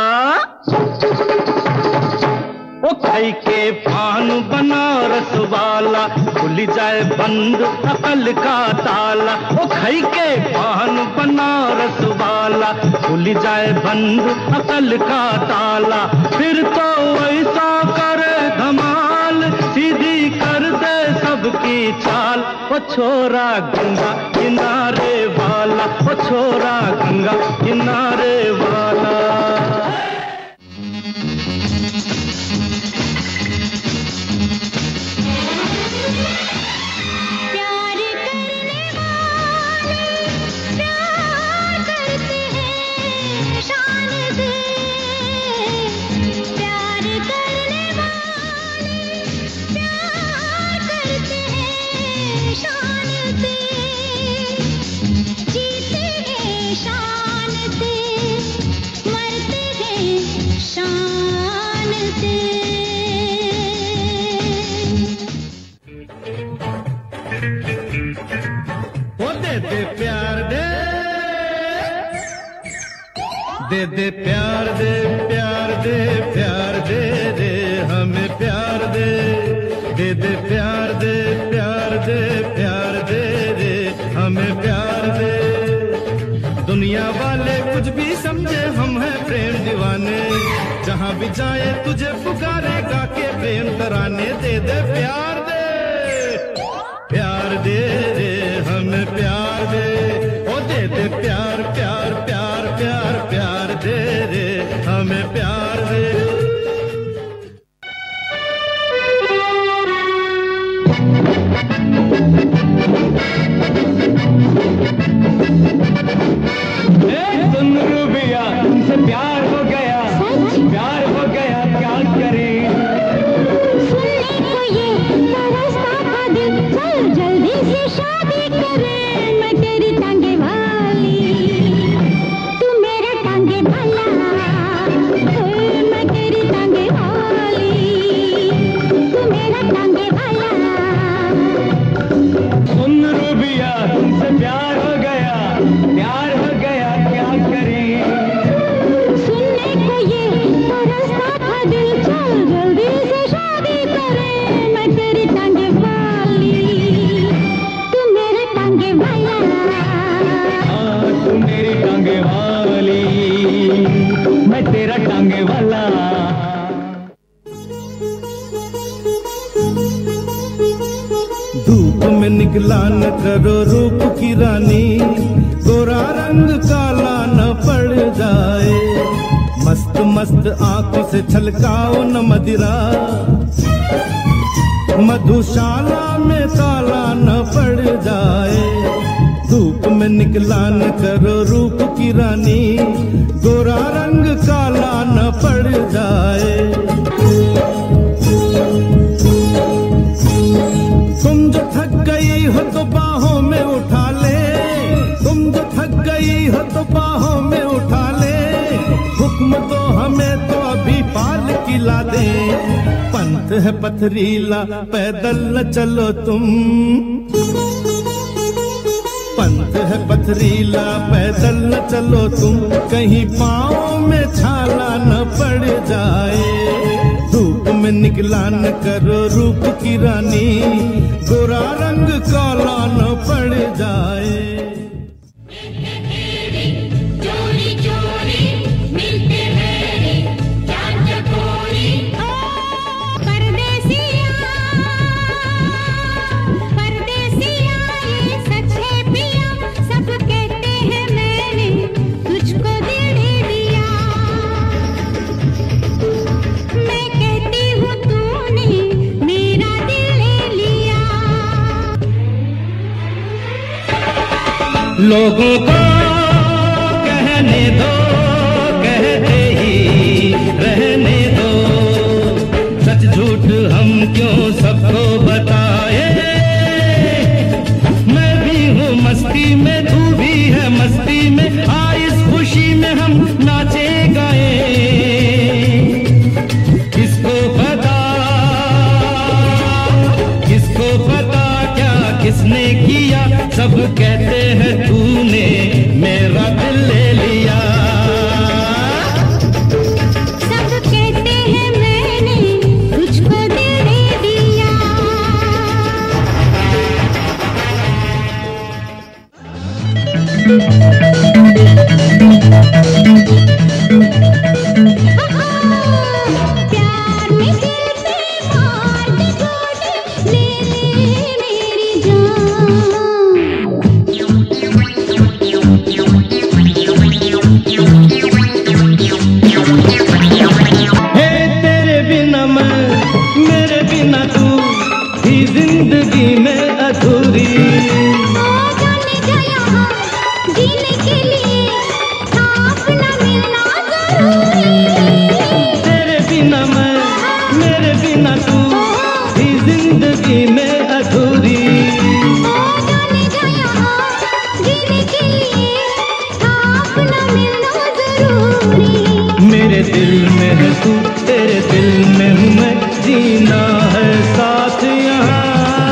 ओ खई के पान बनारस वाला खुल जाए बंद अकल का ताला। ओ खई के पान बनारस वाला खुल जाए बंद अकल का ताला। फिर तो ऐसा करे धमाल सीधी कर दे सबकी चाल। ओ छोरा गंगा किनारे वाला ओ छोरा गंगा किनारे वाला। दे दे प्यार दे प्यार दे प्यार दे दे हमें प्यार दे। दे दे प्यार दे प्यार दे प्यार दे दे हमें प्यार दे। दुनिया वाले कुछ भी समझे हम हैं प्रेम दीवाने। जहाँ भी जाए तुझे पुकारे गा के प्रेम तराने। दे दे प्यार दे प्यार दे दे हमें प्यार दे। ओ दे दे प्यार प्यार प्यार प्यार प्यार दे दे हमें प्यार दे। सुन रूबिया तुमसे प्यार हो गया प्यार हो गया क्या करें। सुनने को ये तरसता था दिल चल जल्दी से शादी करें। मैं तेरी टांगे वाली तू मेरा टांगे वाला। मैं तेरी टांगे वाली तू मेरा टांगे वाला। सुन रूबिया तुमसे प्यार हो गया प्यार हो गया क्या करें। सुनने को ये तरसता था दिल चल जल्दी से शादी करें। मैं तेरी टांगे वाली तू मेरे टांगे वाला। तू मेरी टांगे वाली मैं तेरा टांगे वाला। धूप में निकला न करो रूप की रानी। गोरा रंग काला न पड़ जाए। मस्त मस्त मस्त आंखों से छलकाओ न मदिरा, मधुशाला में काला न पड़ जाए। धूप में निकला न करो रूप की रानी, गोरा रंग काला न पड़ जाए। तुम जो थक गई हो तो बाहों में उठा ले, तुम जो थक गई हो तो बाहों में उठा ले। हुक्म दो हमें तो अभी पाल किला दे। पंथ है पथरीला पैदल न चलो तुम, पंथ है पथरीला पैदल न चलो तुम, कहीं पाँव में छाला न पड़ जाए। धूप में निकला न करो रूप की रानी, गोरा रंग काला न पड़ जाए। चोरी चोरी मिलते हैं चार चकोरी, परदेसिया परदेसिया ये सच है पिया, सब कहते हैं मैंने तुझको दिल दे दिया। मैं कहती हूँ तूने मेरा दिल ले लिया। लोगों को कहने दो, कहते ही रहने दो, सच झूठ हम क्यों सबको बताए। मैं भी हूँ मस्ती में, तू भी है मस्ती में, आ इस खुशी में हम नाचे गाए। किसको पता, किसको पता क्या किसने किया, सब कहते हैं तूने मेरा दिल ले लिया। सब कहते हैं मैंने तुझको दिल दे दिया। प्यार में दिल पे मार दे गोली, ले ले मेरी जान। हे तेरे बिना मैं, मेरे बिना तू, ही जिंदगी में अधूरी। जाने जा यहाँ जीने के लिए था अपना मिलना जरूरी। तेरे बिना मैं, मेरे बिना तू, ही जिंदगी में अधूरी। जाने जा यहाँ जीने के लिए था अपना मिलना जरूरी। मेरे दिल में है तू, तेरे दिल में हूँ मैं, जीना है साथ यहाँ।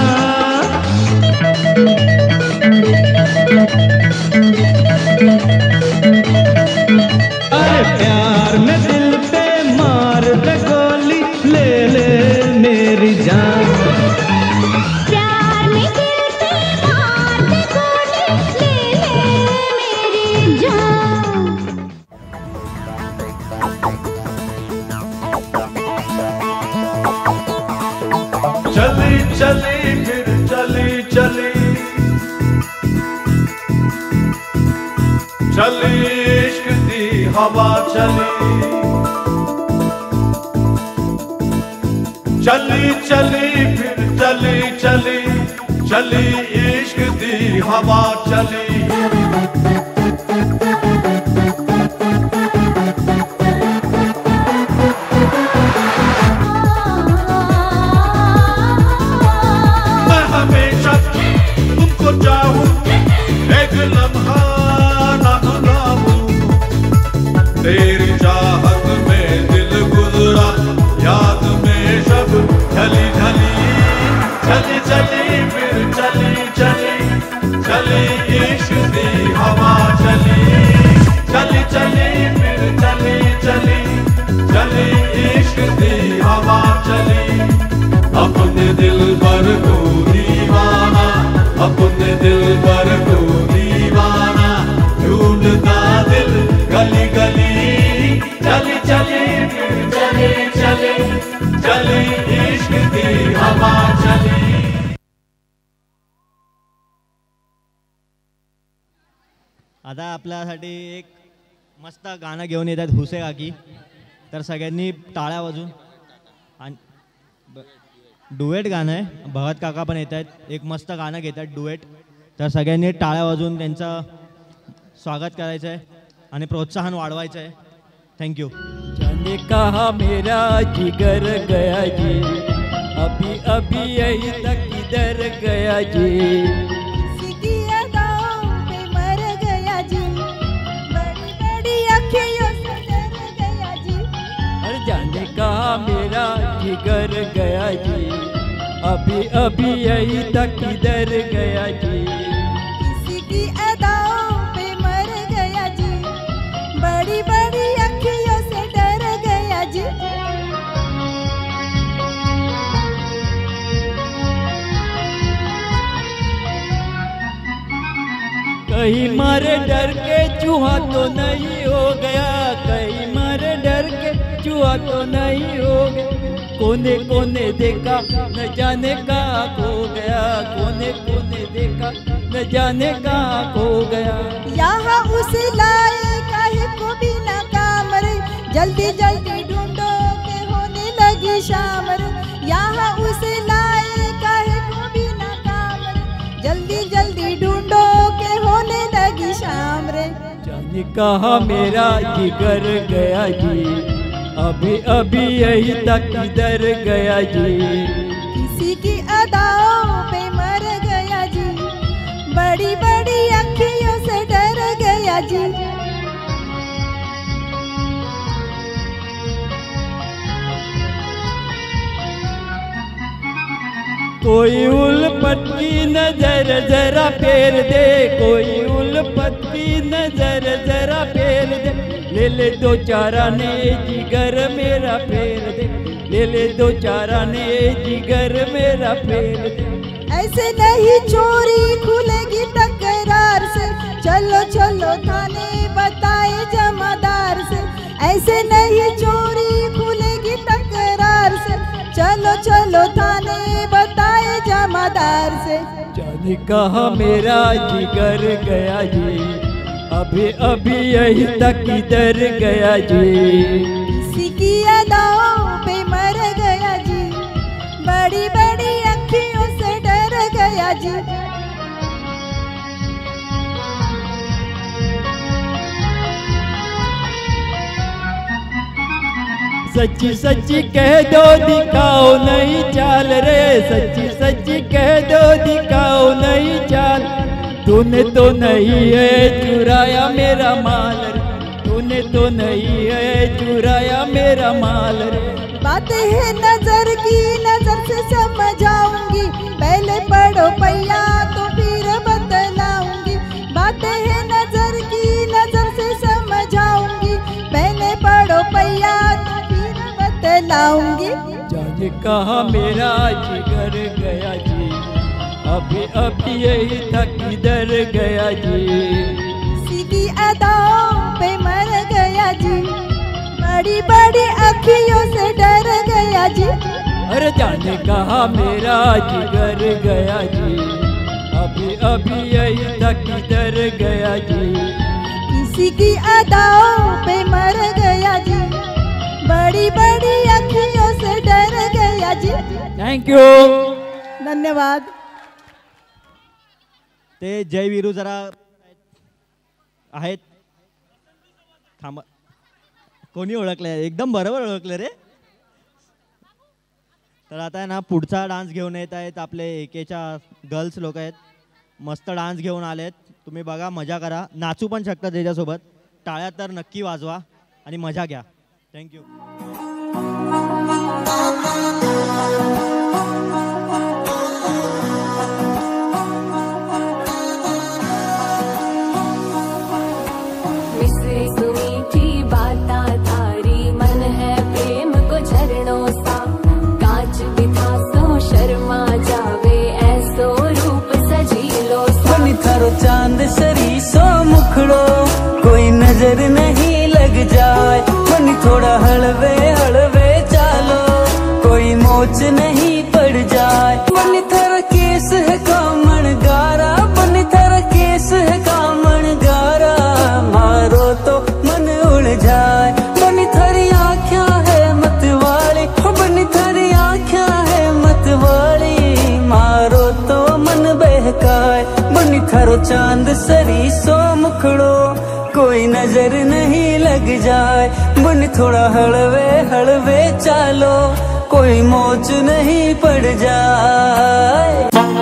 अरे प्यार में दिल पे मार दे गोली, ले ले मेरी जान। प्यार में दिल पे मार दे गोली, ले ले मेरी जान। चली चली फिर चली चली, चली इश्क दी हवा चली। चली चली फिर चली चली, चली इश्क दी हवा चली। मैं हमेशा तुमको चाहूं, एक लम्हा ना भुलाऊं। तेरी चाहत में दिल गुजरा, याद में शब ढली ढली। चली चली फिर चली चली, चली इश्क दी हवा चली। चली चली फिर चली चली, चली इश्क दी हवा चली। अपने दिल पर को दीवाना, अपने दिल पर को दीवाना, ढूंढता दिल गली गली। चली चली फिर चली चली, चली इश्क दी हवा चली। आता आपल्यासाठी एक मस्त गाणं घेऊन येतात हुसे काकी, तर सगळ्यांनी टाळ्या वाजून आणि डुएट गाणं आहे, भगत काका पण येत आहेत, एक मस्त गाणं घेत आहेत डुएट. तर सगळ्यांनी टाळ्या वाजून त्यांचं स्वागत करायचं आहे आणि प्रोत्साहन वाढवायचं आहे. थँक्यू. जाने कहा मेरा जिगर गया जी, अभी अभी यही तक किधर गया जी. किसी अदाओं पे मर गया जी, बड़ी बड़ी अखियों से डर गया जी. और जाने कहा मेरा जिगर गया जी, अभी अभी यही तक किधर गया जी. किसी की अदाओं पे मर गया जी, बड़ी बड़ी अखियों से डर गया जी. कहीं मारे डर के चूहा तो नहीं हो गया, कहीं मारे डर के चूहा तो नहीं हो गया. कोने कोने देखा न जाने कहाँ खो गया, कोने कोने देखा न जाने कहाँ खो गया. यहाँ उसे लाए काहे को भी ना काम रे, जल्दी जल्दी ढूंढो के होने लगी शाम रे. यहाँ उसे लाए काहे को भी ना काम रे, जल्दी जल्दी ढूंढो के होने लगी शाम रे. जाने कहा मेरा जिगर गया जी, अभी अभी यही तक किधर गया जी. किसी की अदाओं पे मर गया जी, बड़ी बड़ी अखियों से डर गया जी. कोई उल्फत की नजर जरा फेर दे, कोई उल्फत की नजर जरा फेर दे. ले ले दो चार आने जिगर मेरा फेर दे, ले ले दो चार आने जिगर मेरा फेर दे. ऐसे नहीं चोरी खुलेगी तकरार से, चलो चलो थाने बताए जमादार से. ऐसे नहीं चोरी खुलेगी तकरार से, चलो चलो थाने बताए जमादार से. जाने कहा मेरा जिगर गया जी, अभी अभी यही तक किधर गया जी. किसी की अदाओं पे मर गया जी, बड़ी बड़ी अखियों से डर गया जी. सच्ची सच्ची कह दो दिखाओ नहीं चाल रे, सच्ची सच्ची कह दो दिखाओ नहीं चाल. तूने तो नहीं है चुराया मेरा माल रे, तूने तो नहीं है चुराया मेरा माल रे. बातें है नजर की, नजर से समझाऊंगी, पहले पढ़ो पैया तो फिर बतलाऊंगी. बातें है नजर की, नजर से समझाऊंगी, पहले पढ़ो पैया तो फिर बतलाऊंगी. जाने कहा मेरा जिगर गया जी, अभी अभी यही तक किधर गया जी. किसी की अदाओं पे मर गया जी, बड़ी बड़ी अखियों से डर गया जी. अरे जाने कहा मेरा जिगर गया जी, अभी अभी यही तक किधर गया जी. किसी की अदाओं पे मर गया जी, बड़ी बड़ी अखियों से डर गया जी. Thank you. धन्यवाद. ते जय वीरू जरा आहेत. थांबा, कोणी ओळखलं? एकदम बरोबर ओळखलं रे. तर आता आहे ना पुढचा डान्स घेऊन येत आहेत आपले एकेच्या गर्ल्स लोक आहेत. मस्त डान्स घेऊन आलेत. तुम्ही बघा, मजा करा, नाचू पण शकता त्याच्यासोबत. टाळ्या तर नक्की वाजवा आणि मजा घ्या. थँक्यू. चांद सरी सो मुखड़ो, कोई नजर नहीं लग जाए. थोड़ा हलवे हलवे चालो, कोई मोच नहीं चांद सरी सो मुखड़ो, कोई नजर नहीं लग जाए। बुन थोड़ा हलवे हलवे चालो, कोई मोच नहीं पड़ जाए।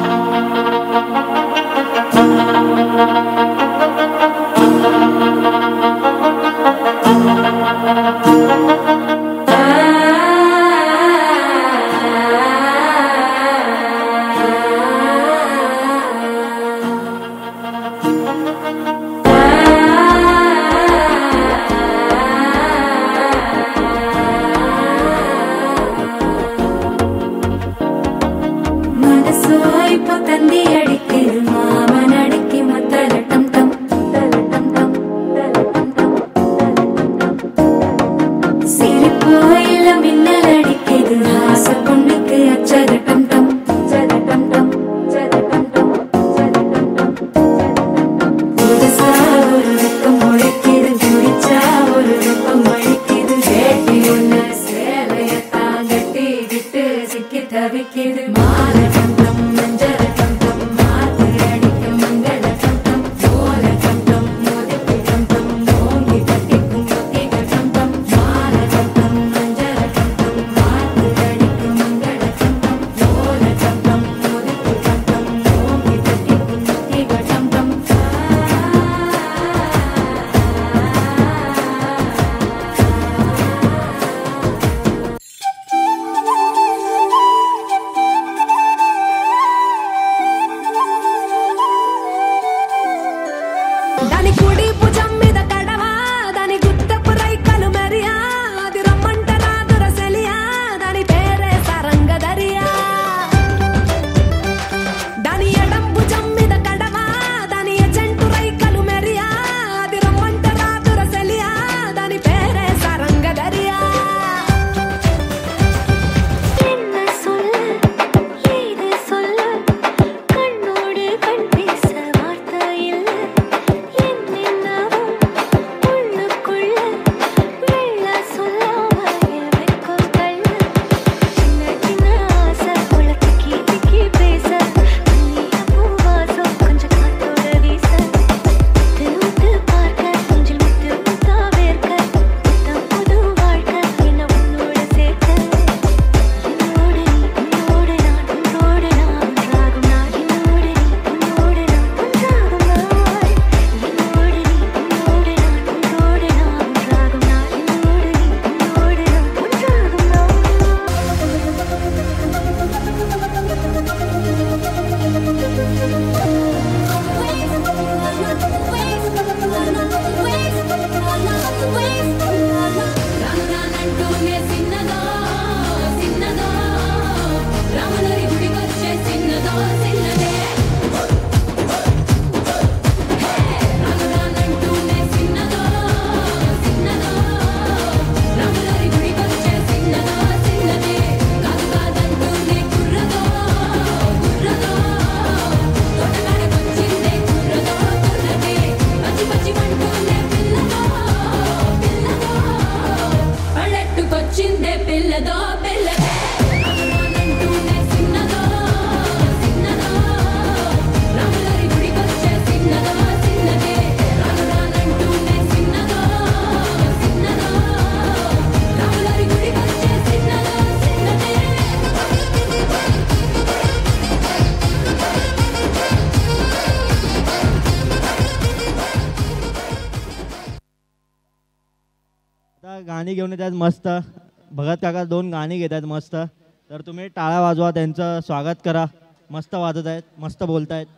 गाणी घेऊन येतात मस्त. भगत काका 2 गाणी घेतात मस्त. तर तुम्ही टाळ्या वाजवा, त्यांचं स्वागत करा. मस्त वाजत आहेत, मस्त बोलतायत.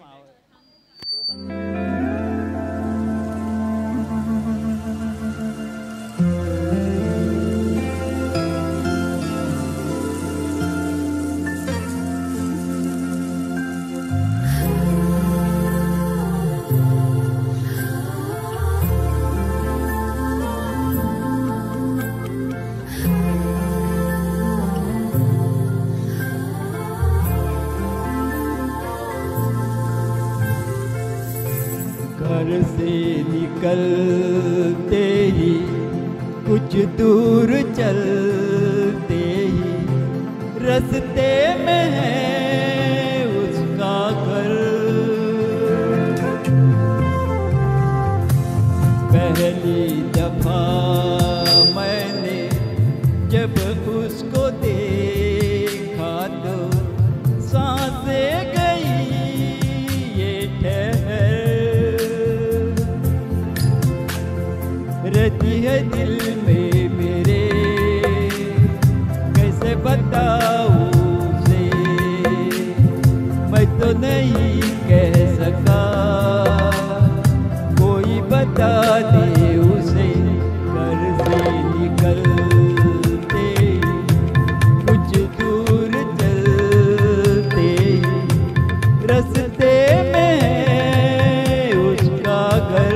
घर से निकलते ही कुछ दूर चलते ही रास्ते में है उसका घर। मैं तो नहीं कह सका, कोई बता दे उसे घर से निकलते कुछ दूर चलते रास्ते में उसका घर।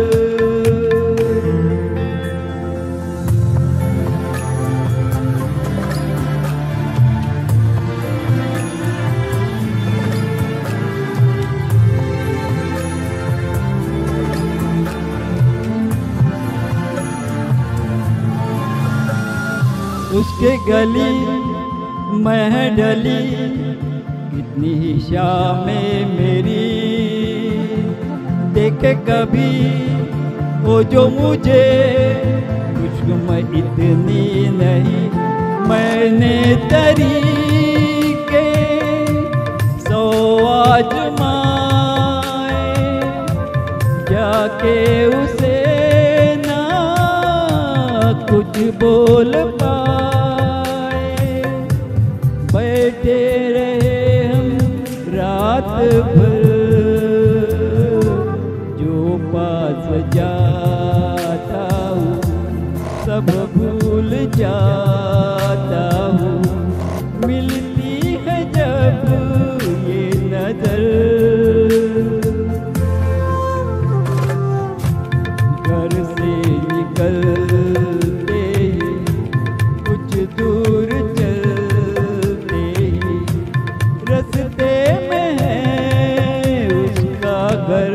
उसके गली मैं डली कितनी ही शामें मेरी, देखे कभी वो जो मुझे कुछ मैं इतनी नहीं, मैंने तरीके सौ आजमाए जाके उसे ना कुछ बोल पाए, बैठे रहे हम रात भर, जो पास जाता हूँ सब भूल जाता हूँ, मिलती है जब ये नजर, घर से निकलते ही कुछ दूर चलते ही रास्ते में है उसका घर।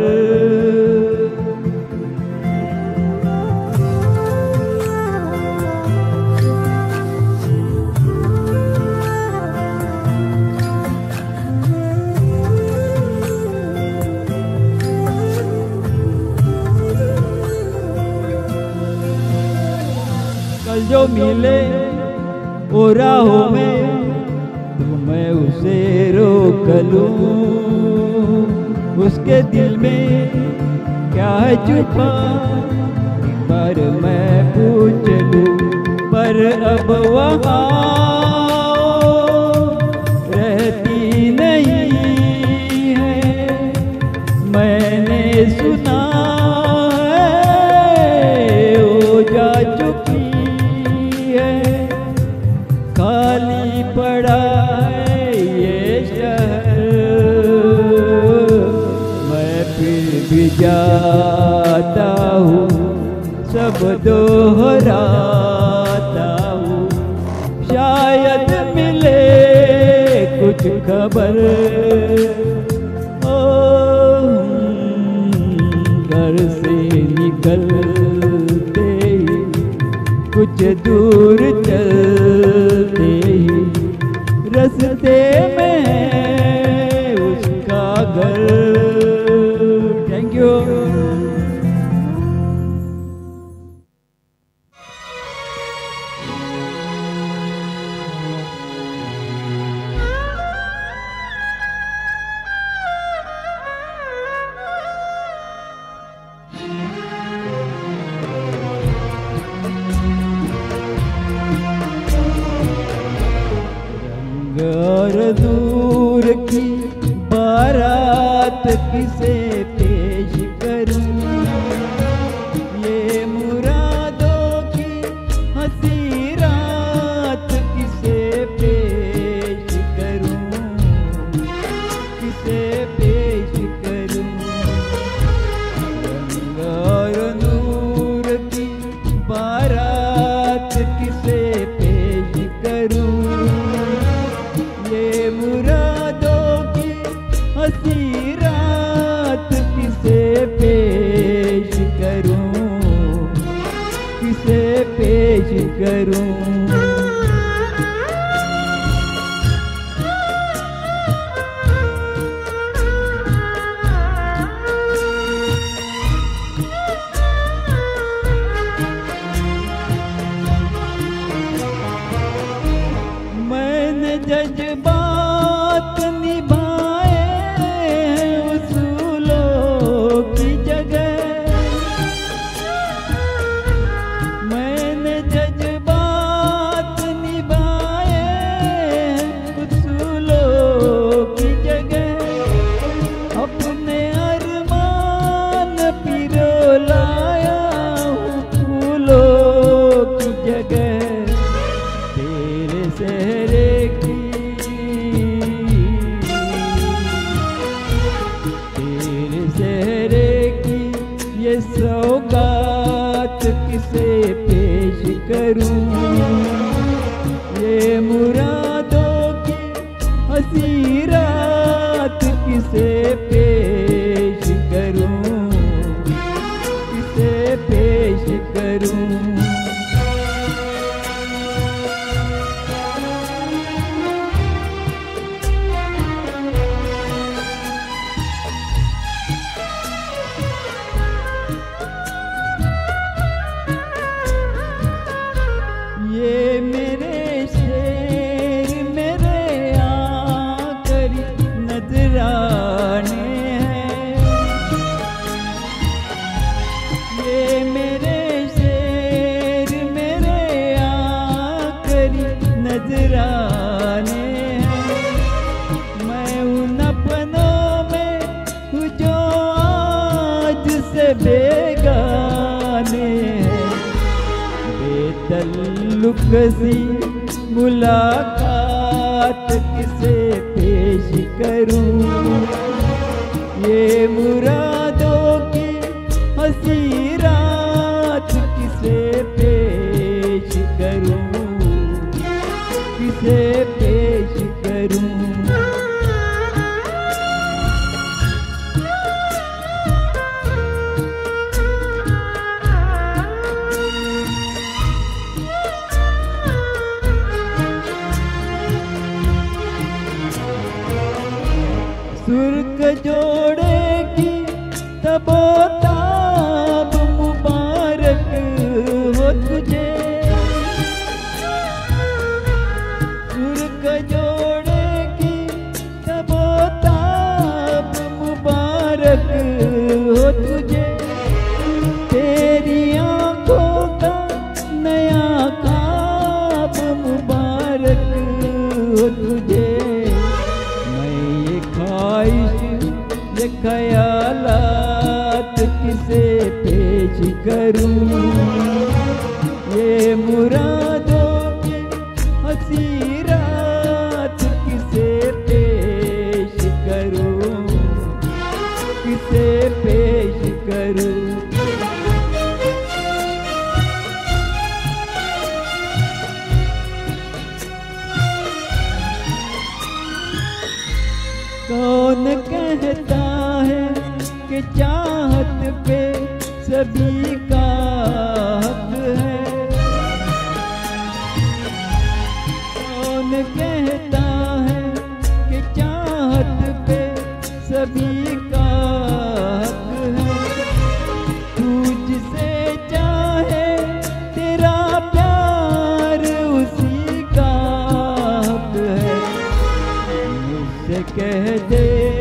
कल जो मिले वो राहों में तो मैं उसे रोक लूं, उसके दिल में क्या है छुपा पर मैं पूछ लूं, पर अब वहाँ रहती नहीं है, मैंने सुना है वो जा चुकी है, खाली पड़ा है ये शहर, मैं फिर भी जाता हूँ सब दोहराता हूँ, शायद मिले कुछ खबर, ओ घर से निकलते ही कुछ दूर चलते ही रास्ते में है उसका घर। Thank you. और दूर की बारात किसे पेश करूं, ये मुरादों की हंसी रात किसे पेश करूं, किसे पेश करूं। रंग और नूर की बारात किसे पेश करूं, ये मुरादों की हंसी रात किसे पेश करूं, किसे पेश करूं। मैंने जज्बात निभाए हैं उसूलों की जगह, मैंने जज्बात सौगात किसे पेश करूं, ये मुरादों की हंसी रात किसे पेश करूं, किसे पेश करूं। ये मेरे शेर मेरे आखिरी नजराने हैं, ये मेरे शेर मेरे आखिरी नजराने हैं। मैं उन अपनों में हूँ जो आज से बेगाने हैं, बेतल्लुक सी मुलाकात किसे पेश करूं, ये मुरादों की हंसी रात किसे पेश करूं, किसे पेश करूं। सुर्ख जोड़ेगी तबोताब मुबारक हो तुझे, सुर्ख जोड़ेगी तबोताब मुबारक हो तुझे। तेरी आंखों का नया ख्वाब मुबारक हो तुझे। ये ख्यालात किसे पेश करूं, ये मुरादों की हंसी रात किसे पेश करूं, किसे पेश करूं। कौन कहता है कि चाहत पे सभी का हक है, कौन कहता है कि चाहत पे सभी का हक है। तुझसे चाहे तेरा प्यार उसी का हक है, मुझसे कह दे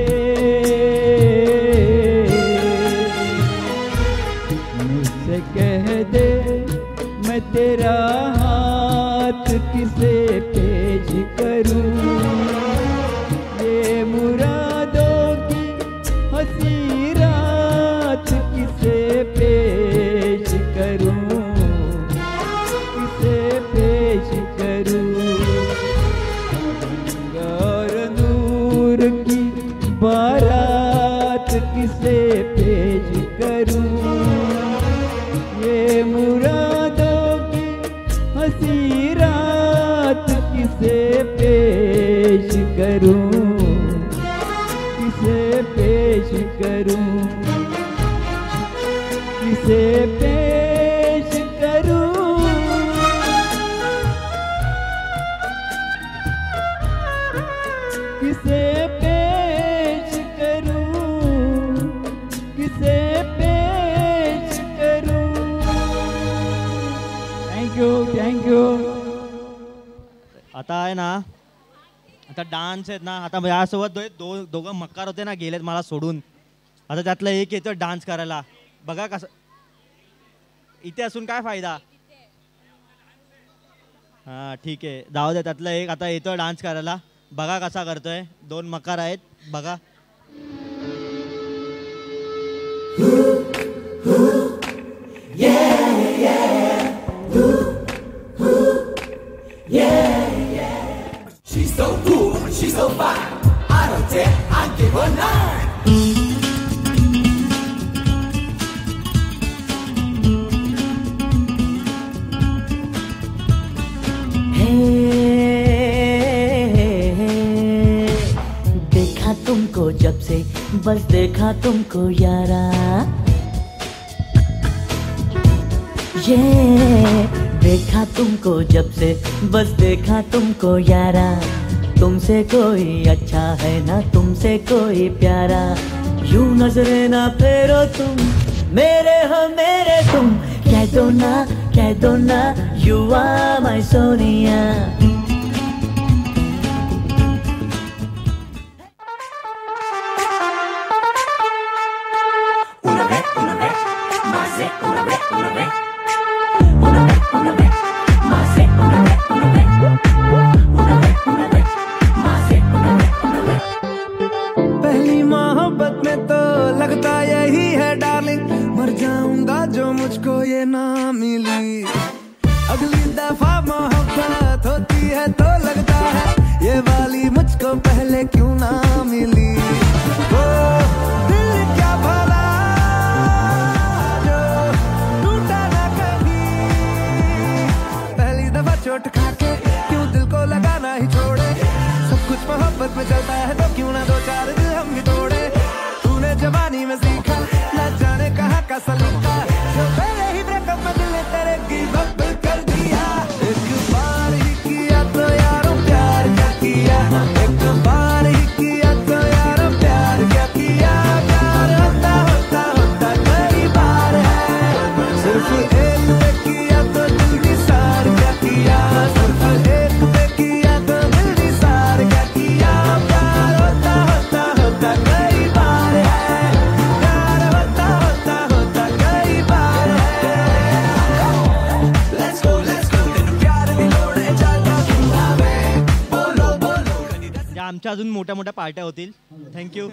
कह दे मैं तेरा हाथ किसे पेश करूं, ये मुरादों की हंसी रात किसे पेश करूं, किसे पेश करूं। और नूर की बारात किसे पेश करूं, ये मुरादों की हंसी रात किसे पेश करूं, किसे पेश करूं, किसे पेश करूं। किसे पेश करूं, किसे पेश करूं। Thank you. आता आहे ना, आता डान्स आहेत ना, आता यासोबत दोघं मक्कार होते ना, गेलेत मला सोडून. आता त्यातलं एक येतं डान्स करायला, बघा कसं. इथे असून काय फायदा. हां ठीक आहे, जाऊ दे. त्यातलं एक आता येतो डान्स करायला, बघा कसा करतोय. दोन मकार आहेत बघा. She's so cool, she's so fine. Out of 10, I give her 9. देखा तुमको जब से, बस देखा तुमको यारा, ये देखा तुमको जब से, बस देखा तुमको यारा, तुमसे कोई अच्छा है ना तुमसे कोई प्यारा, यूं नजरे ना फेरो तुम, मेरे हो मेरे तुम, कह दो ना यू आर माय सोनिया। पहली मोहब्बत में तो लगता यही है डार्लिंग, मर जाऊंगा जो मुझको ये ना मिली, अगली दफा मोहब्बत होती है तो लगता है ये वाली मुझको पहले क्यों ना मिली। ओ दिल क्या भला जो टूटा ना कभी, पहली दफा चोट खा के क्यों दिल को लगाना ही छोड़े, सब कुछ मोहब्बत में चलता है तो क्यों ना दो चार दिल हम भी तोड़े, तूने जवानी में सीखा ना जाने कहाँ का सलीका, जो पहले ही ब्रेकअप में दिल ने तेरे गिव अप कर दिया, एक बार ही किया तो यारों प्यार क्या किया, एक बार ही किया तो यारों प्यार क्या किया, प्यार होता होता होता कई बार है, सिर्फ एक पे किया तो दिल निसार क्या किया, सिर्फ एक पे किया तो दिल निसार क्या किया, प्यार होता होता होता कई बार है, प्यार होता होता होता कई बार है। Let's go तेनू प्यार दी लोड़ है जाता क्यों आवे, बोलो बोलो। या आमच्या अजून मोठ्या मोठ्या पार्ट्या होतील। थँक्यू।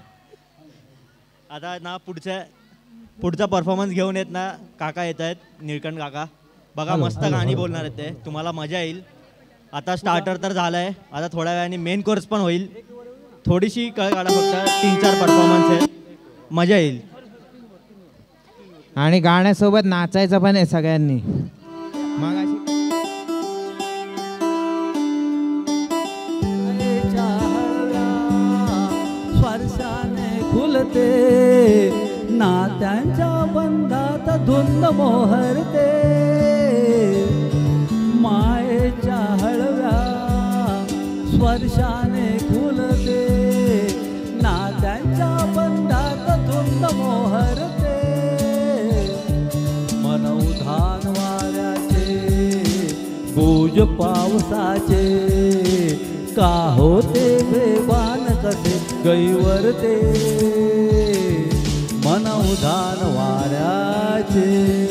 आता ना पुढचा परफॉर्मन्स घेऊन येत ना काका येत आहेत, निळकंठ काका बघा मस्त गाणी बोलणार आहेत ते, तुम्हाला मजा येईल। आता स्टार्टर तर झालंय, आता थोड्या वेळाने मेन कोर्स पण होईल, थोडीशी कळ काढा, फक्त 3-4 परफॉर्मन्स आहेत, मजा येईल। आणि गाण्यासोबत नाचायचं पण आहे सगळ्यांनी। स्पर्शाने खुलते नात्यांच्या बंधात धुंद मोहरते, मायेच्या हळव्या स्पर्शाने खुलते नात्यांच्या बंधात धुंद मोहरते, मन उधाण वाऱ्याचे गुज पावसाचे, का होते बेभान कसे गैवरते, मन उधाण वाऱ्याचे।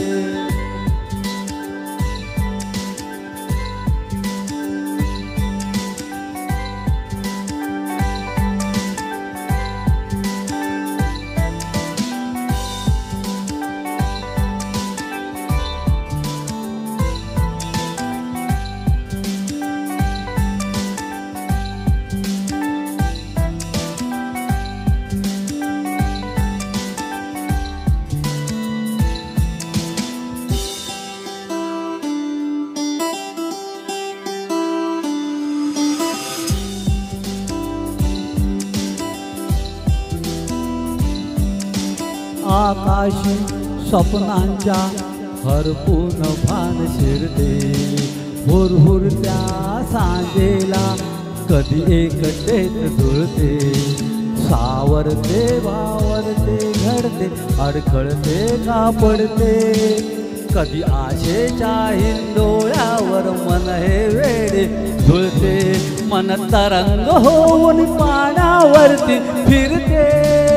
आकाशी स्वप्नांच्या हरपून भान शिरते, हुरहुरत्या सांजेला कधी एकटेच धुळते, सावरते वावरते घडते अडखळते का पडते, कधी आशेच्या हिंदोळ्यावर मन हे वेडे झुळते, मन तरंग होऊन पाण्यावरती फिरते,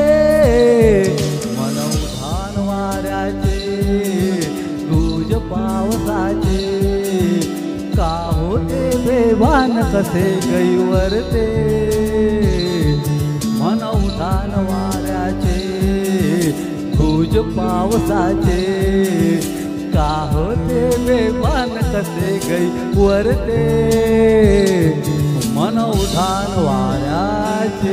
मन उधाण वाऱ्याचे गुज पावसाचे, का होते बेभान कसे गैवरते, मन उधाण वाऱ्याचे गुज पावसाचे, का होते बेभान कसे गैवरते, मन उधाण वाऱ्याचे।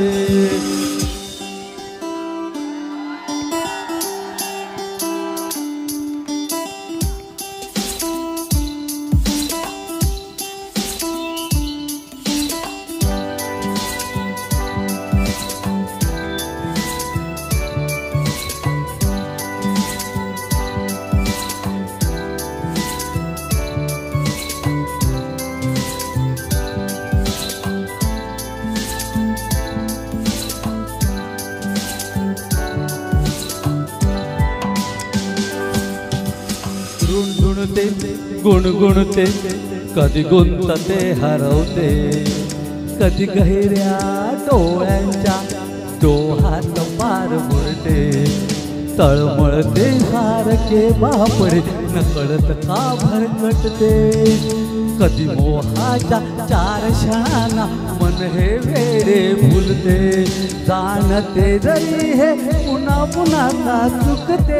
गुणगुणते कधी गुंतते हरवते कधी गहिऱ्या डोळ्यांच्या डोहात पार बुडते तळमळते सारखे बापडे नकळत का भरकटते कधी मोहाच्या चार क्षणांना मन हे वेडे भुलते जाणते जरी हे पुन्हा पुन्हा का चुकते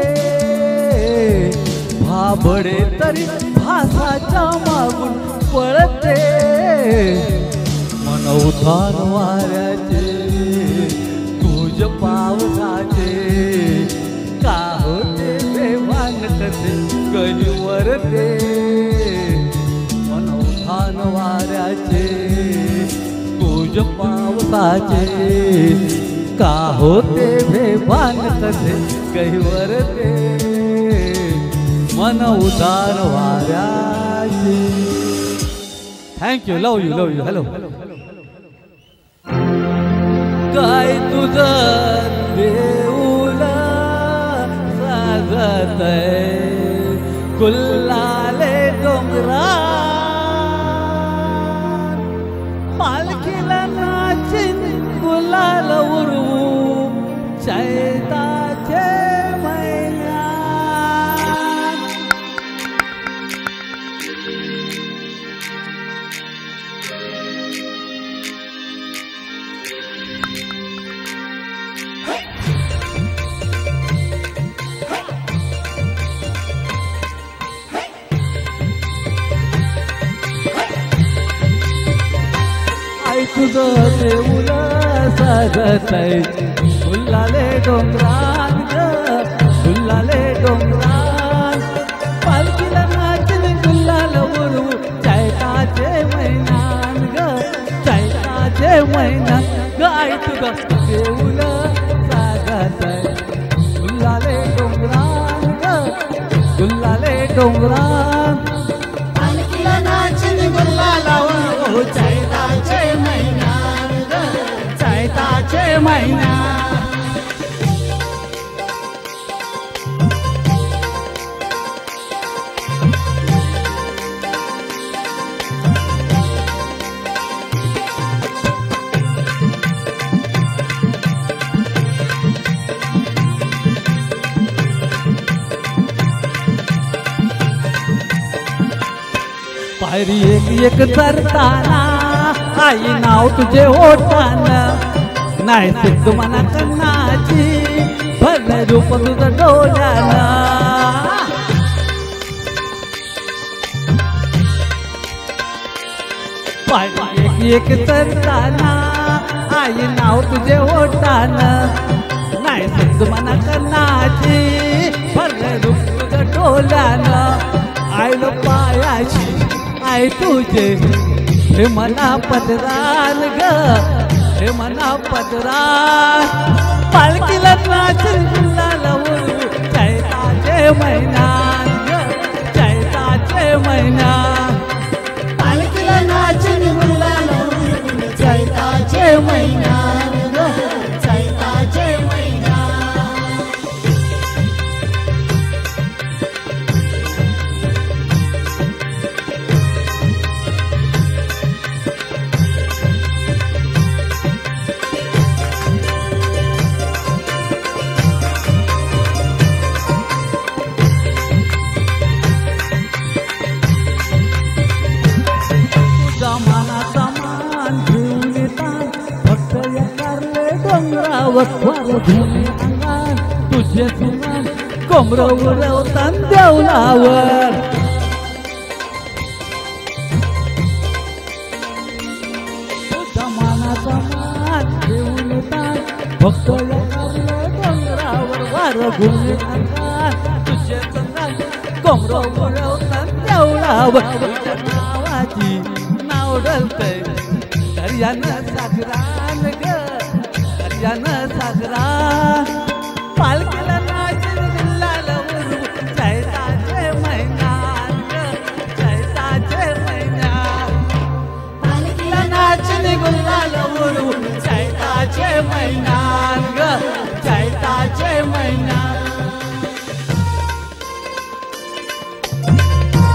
भाबडे तरी भासाच्या मागून पळते मन उधार वाऱ्याचे तुझ पावसाचे का होते बेभान करते गलीवरते मन उधार वाऱ्याचे तुझ पावसाचे का होते बेभान करते गलीवरते मन उदार वाऱ्याचे. थँक्यू. Love you. हॅलो. काय तुझं देऊळ साजत गुल्लाले डोंगरा पालखीला नाचिन गुलाल उरू चैताचे तुझं देऊळ साजत गुल्लाले डोंगरान गुल्लाले डोंगरान पालखीला नाचन गुल्लाल उडवू चैताचे महिन्यान चैताचे महिन्यान गाय तुझं देऊळ साजत गुल्लाले डोंगरान गुल्लाले डोंगरान पालखीला नाचन गुल्लाल उडवू चैताचे चैताचे महिना पायरी एक चरताना आई नाव तुझे ओठाना नाही सिद्ध मना कन्नाची भले रूप तुझं डोळ्याला पायरी एक चरताना आई नाव तुझे ओठाना नाही सिद्ध मना कन्नाची भले रूप तुझं डोळ्याला आईलो पायाची आई तुझे हे मना पदरान ग हे मना पदरान पालखीला नाचन गुल्लाल उडवू चैताचे महिन्यान ग चैताचे महिन्यान पालखीला नाचन गुल्लाल उडवू चैताचे महिन्यान ग चैताचे महिन्यान तुझे सुमान कोंबड उडवतान देवलावर तुझा मानाचा मान घेऊन येतात भक्त डोंगरावर वार घुमले तुझे सुमान कोंबड उडवतान देवलावर तुझ्या नावाची नाव डलतय दर्यानं सागरान ग दर्यानं सागरा पालखीला नाचन गुल्लाल उडवू चैताचे महिन्यान चैताचे महिन्यान पालखीला नाचन गुल्लाल उडवू चैताचे महिन्यान ग चैताचे महिन्यान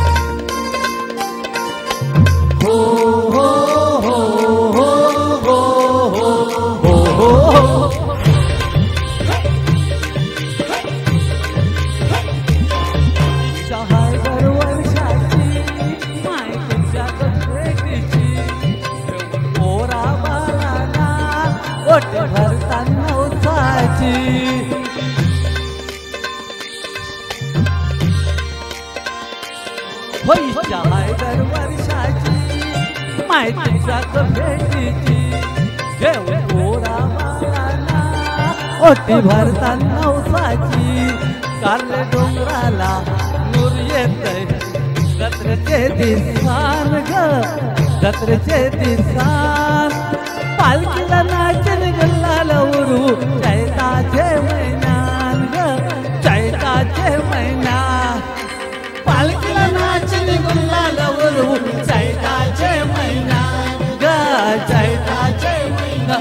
भविष्य आहे दर वर्षाची माहितीचा भेटीची घेऊन गोरा माळाना ओटी भरताना नवसाची कारले डोंगराला नूर येतय जत्रेचे दिसान ग जत्रेचे दिसान पालखीला नाचन गुलाल उरू चैताचे महिन्यान ग चैताचे महिना पालखीला नाचन गुलाल उरू चैताचे महिना ग चैताचे महिना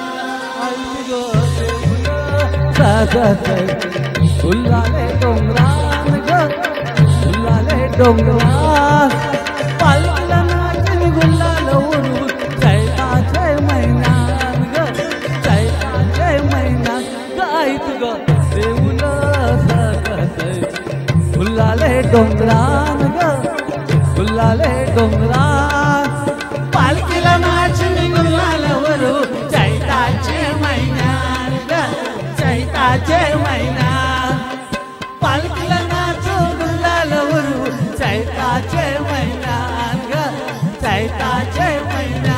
गुलाले डोंगरान ग गुलाले डोंगरान पालखीला नाचन गुलाल उरू चैताचे महिन्यान ग चैताचे महिन्यान गायत ग देऊल सकतय गुलाले डोंगरान ग गुलाले डोंगरान पालखीला नाचन गुलाल उरू चैताचे महिन्यान ग चैताचे महिन्यान पालखीला नाचो गुलाल उरू चैताचे महिन्यान ग चैताचे महिना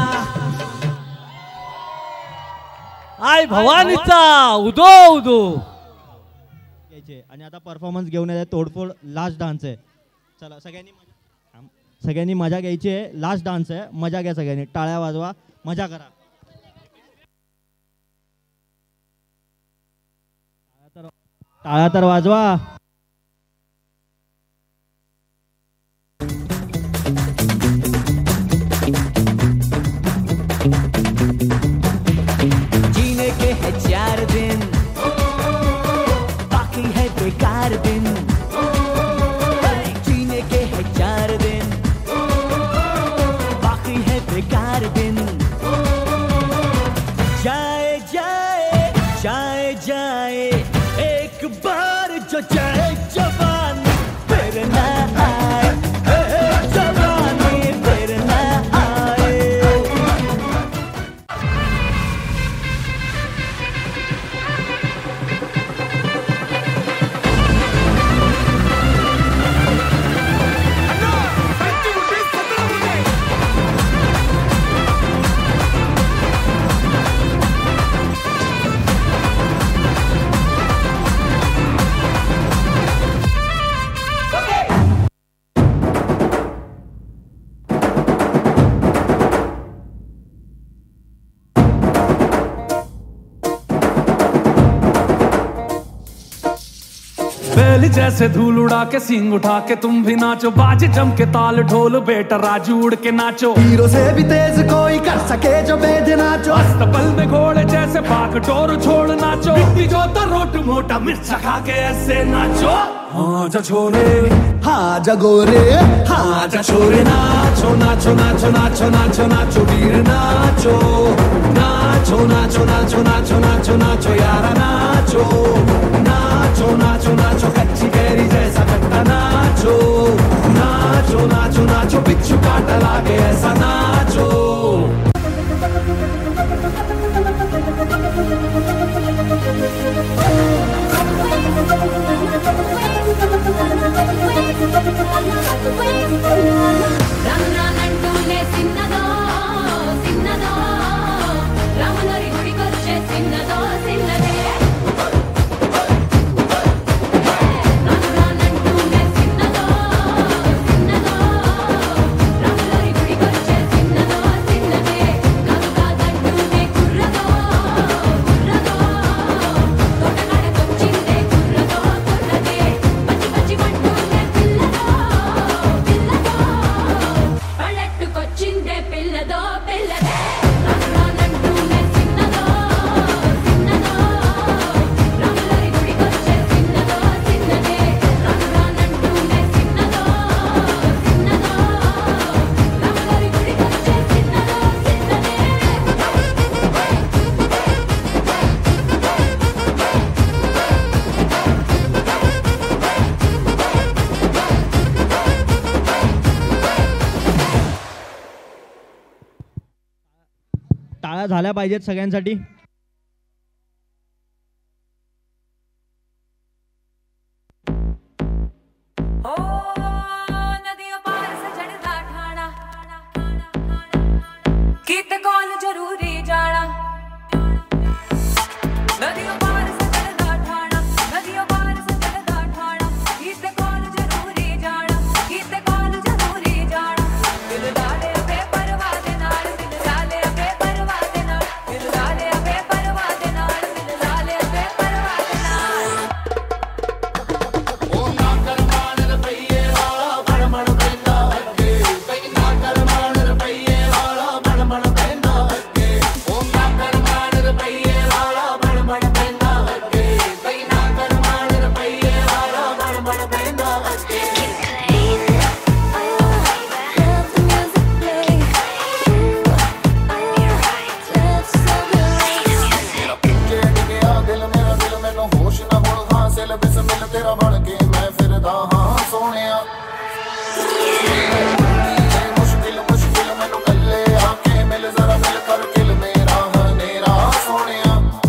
आई भवानीचा उदो उदो घ्यायचे आणि आता परफॉर्मन्स घेऊन येते तोडफोड लास्ट डान्स आहे. चला सगळ्यांनी मजा घ्यायची आहे. लास्ट डान्स आहे, मजा घ्या सगळ्यांनी, टाळ्या वाजवा, मजा करा. टाळ्या तर वाजवा. जीने के है 4 दिन बाकी है बेकार दिन जीने के है 4 दिन बाकी है बेकार दिन जाए जाए जाए जाए एक बार जो जाए जवानी फिर ना आए जवानी फिर ना आए. बैल जैसे धूल उड़ा के सींग उठा के तुम भी नाचो, बाज जम के ताल ढोल बेटा राजू उड़ के नाचो. हीरो से भी तेज कोई कर सके जो बेद नाचो, अस्तबल में घोड़े जैसे भाग टोर छोड़ नाचो. मिट्टी जो तो रोट मोटा मिर्च खा के ऐसे नाचो. हाँ जा छोरे हाँ जा गोरे हाँ जा छोरे नाचो नाचो नाचो नाचो नाचो नाचो वीर नाचो नाचो नाचो नाचो नाचो नाचो नाचो यारा नाचो नाचो नाचो नाचो कच्ची कैरी जैसा कट्टा नाचो नाचो नाचो नाचो बिच्छू काटा लागे ऐसा नाचो. రంగులనంటూనే సిన్నదో సిన్నదో రాములరి గుడికొచ్చే సిన్నదో సిన్నదే రంగులనంటూనే సిన్నదో సిన్నదో రాములరి గుడికొచ్చే సిన్నదో సిన్నదే కాదుకాదంటూనే కుర్రదో కుర్రదో తోటకాడకొచ్చిందే కుర్రదో కుర్రదే పచ్చి పచ్చి మంటూనే పిల్లదో పల్లెట్టుకొచ్చిందే పిల్లదో పిల్లదే రంగులనంటూనే సిన్నదో సిన్నదో రాములరి గుడికొచ్చే సిన్నదో సిన్నదే రంగులనంటూనే సిన్నదో సిన్నదో రాములరి గుడికొచ్చే సిన్నదో टाळ्या झाल्या पाहिजेत सगळ्यांसाठी. नदियों पार मैनू होश ना बोल हासिल बिस्मिल तेरा बन के मैं फिरदा हां सोहणिया मुश्किल मुश्किल मैनू कल्ले आके मिल जरा मिल कर किल मेरा हनेरा सोहणिया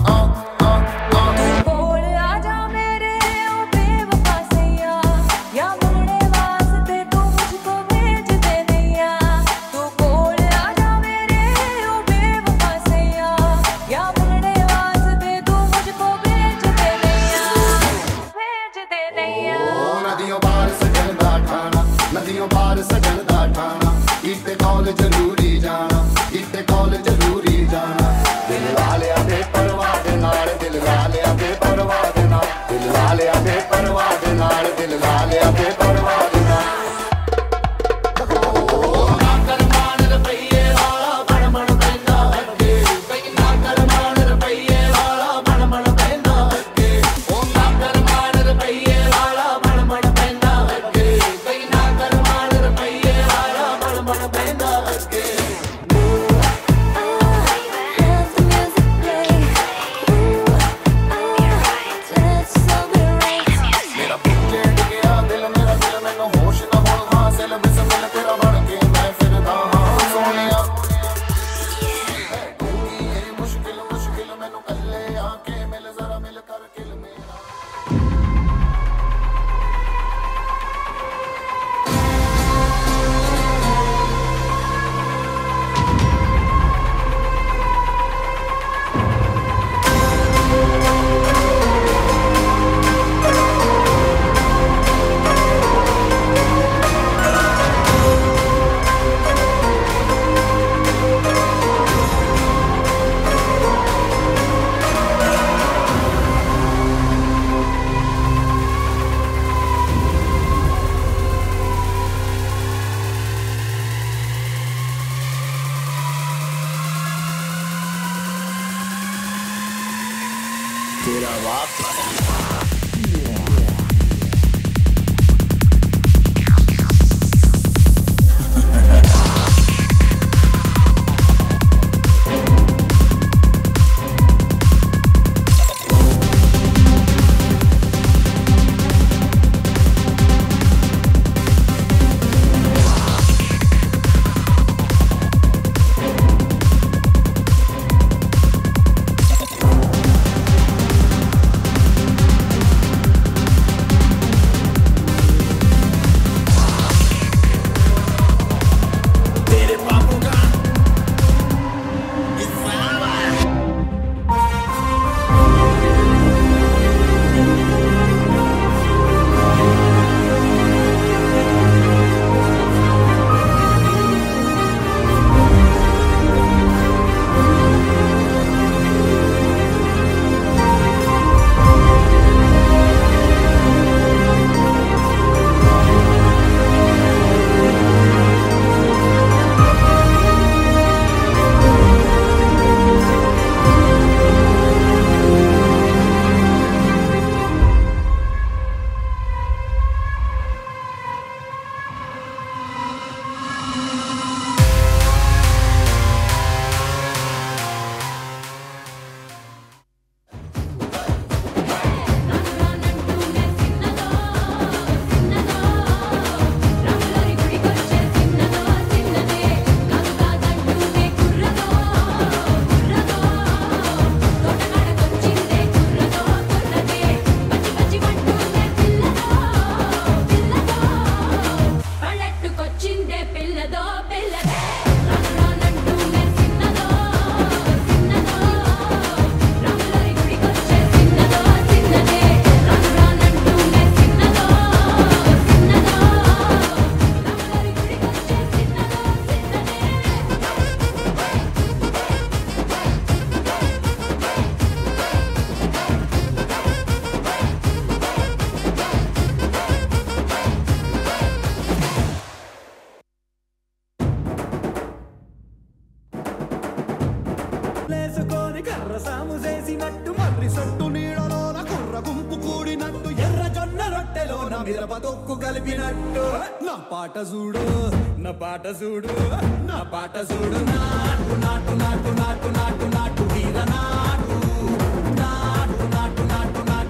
చేసినట్టు మర్రి సొట్టు నీడలోన కుర్ర గుంపు కూడినట్టు ఎర్ర జొన్న రొట్టెలోన మిరప తొక్కు కలిపినట్టు నా పాట చూడు నా పాట చూడు నా పాట చూడు నాటు నాటు నాటు నాటు నాటు నాటు వీర నాటు నాటు నాటు నాటు నాటు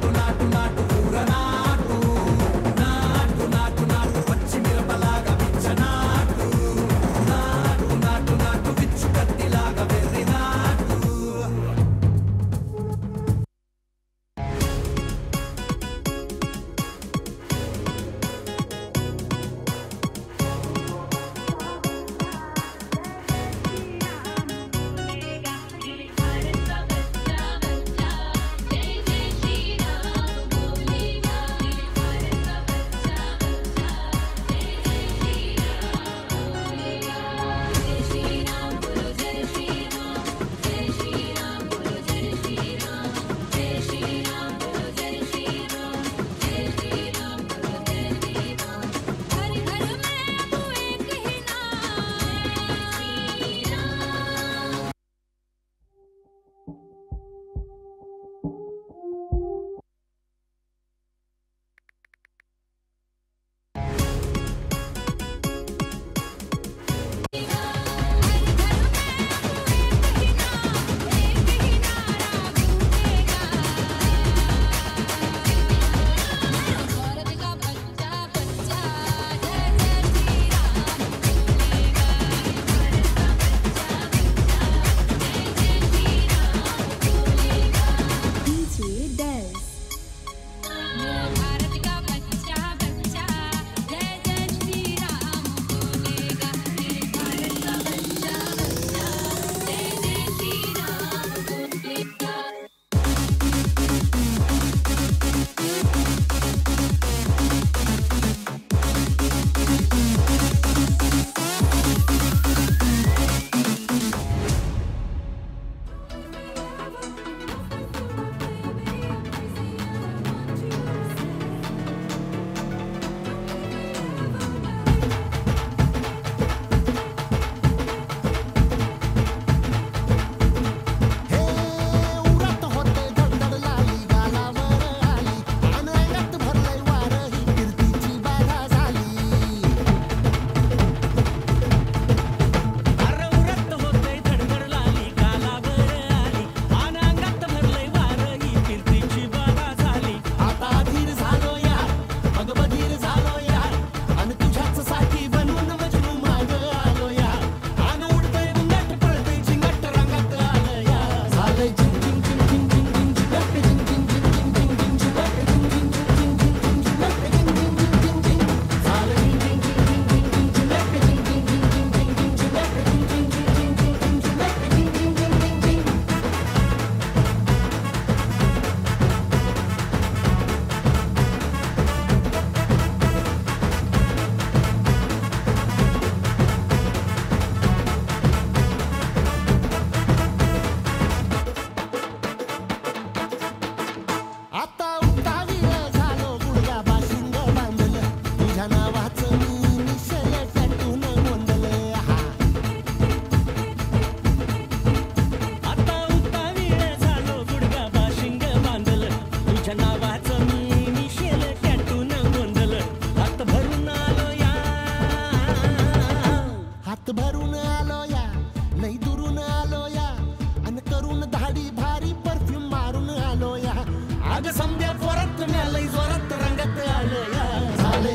अग संध्या परत मिळालंय जोरात रंगात आलं या झालंय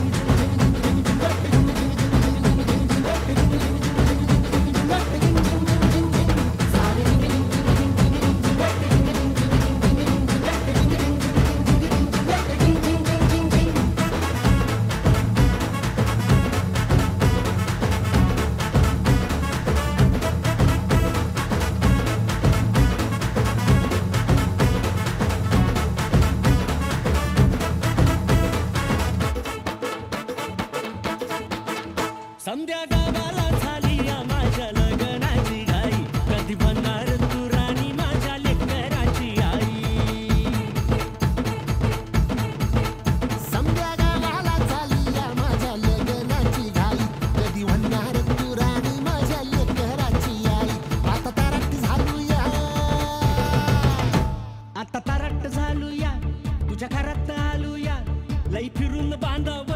संध्या गावाला झाली या माझ्या लग्नाची घाई कधी बनणार तू राणी माझ्या लेकराची आई संध्या गावाला झाली या माझ्या लग्नाची घाई कधी म्हणणार तू राणी माझ्या लेकराची आई आता तारट झालूया आता तारट झालूया तुझ्या घरात आलूया लई फिरून बांधाव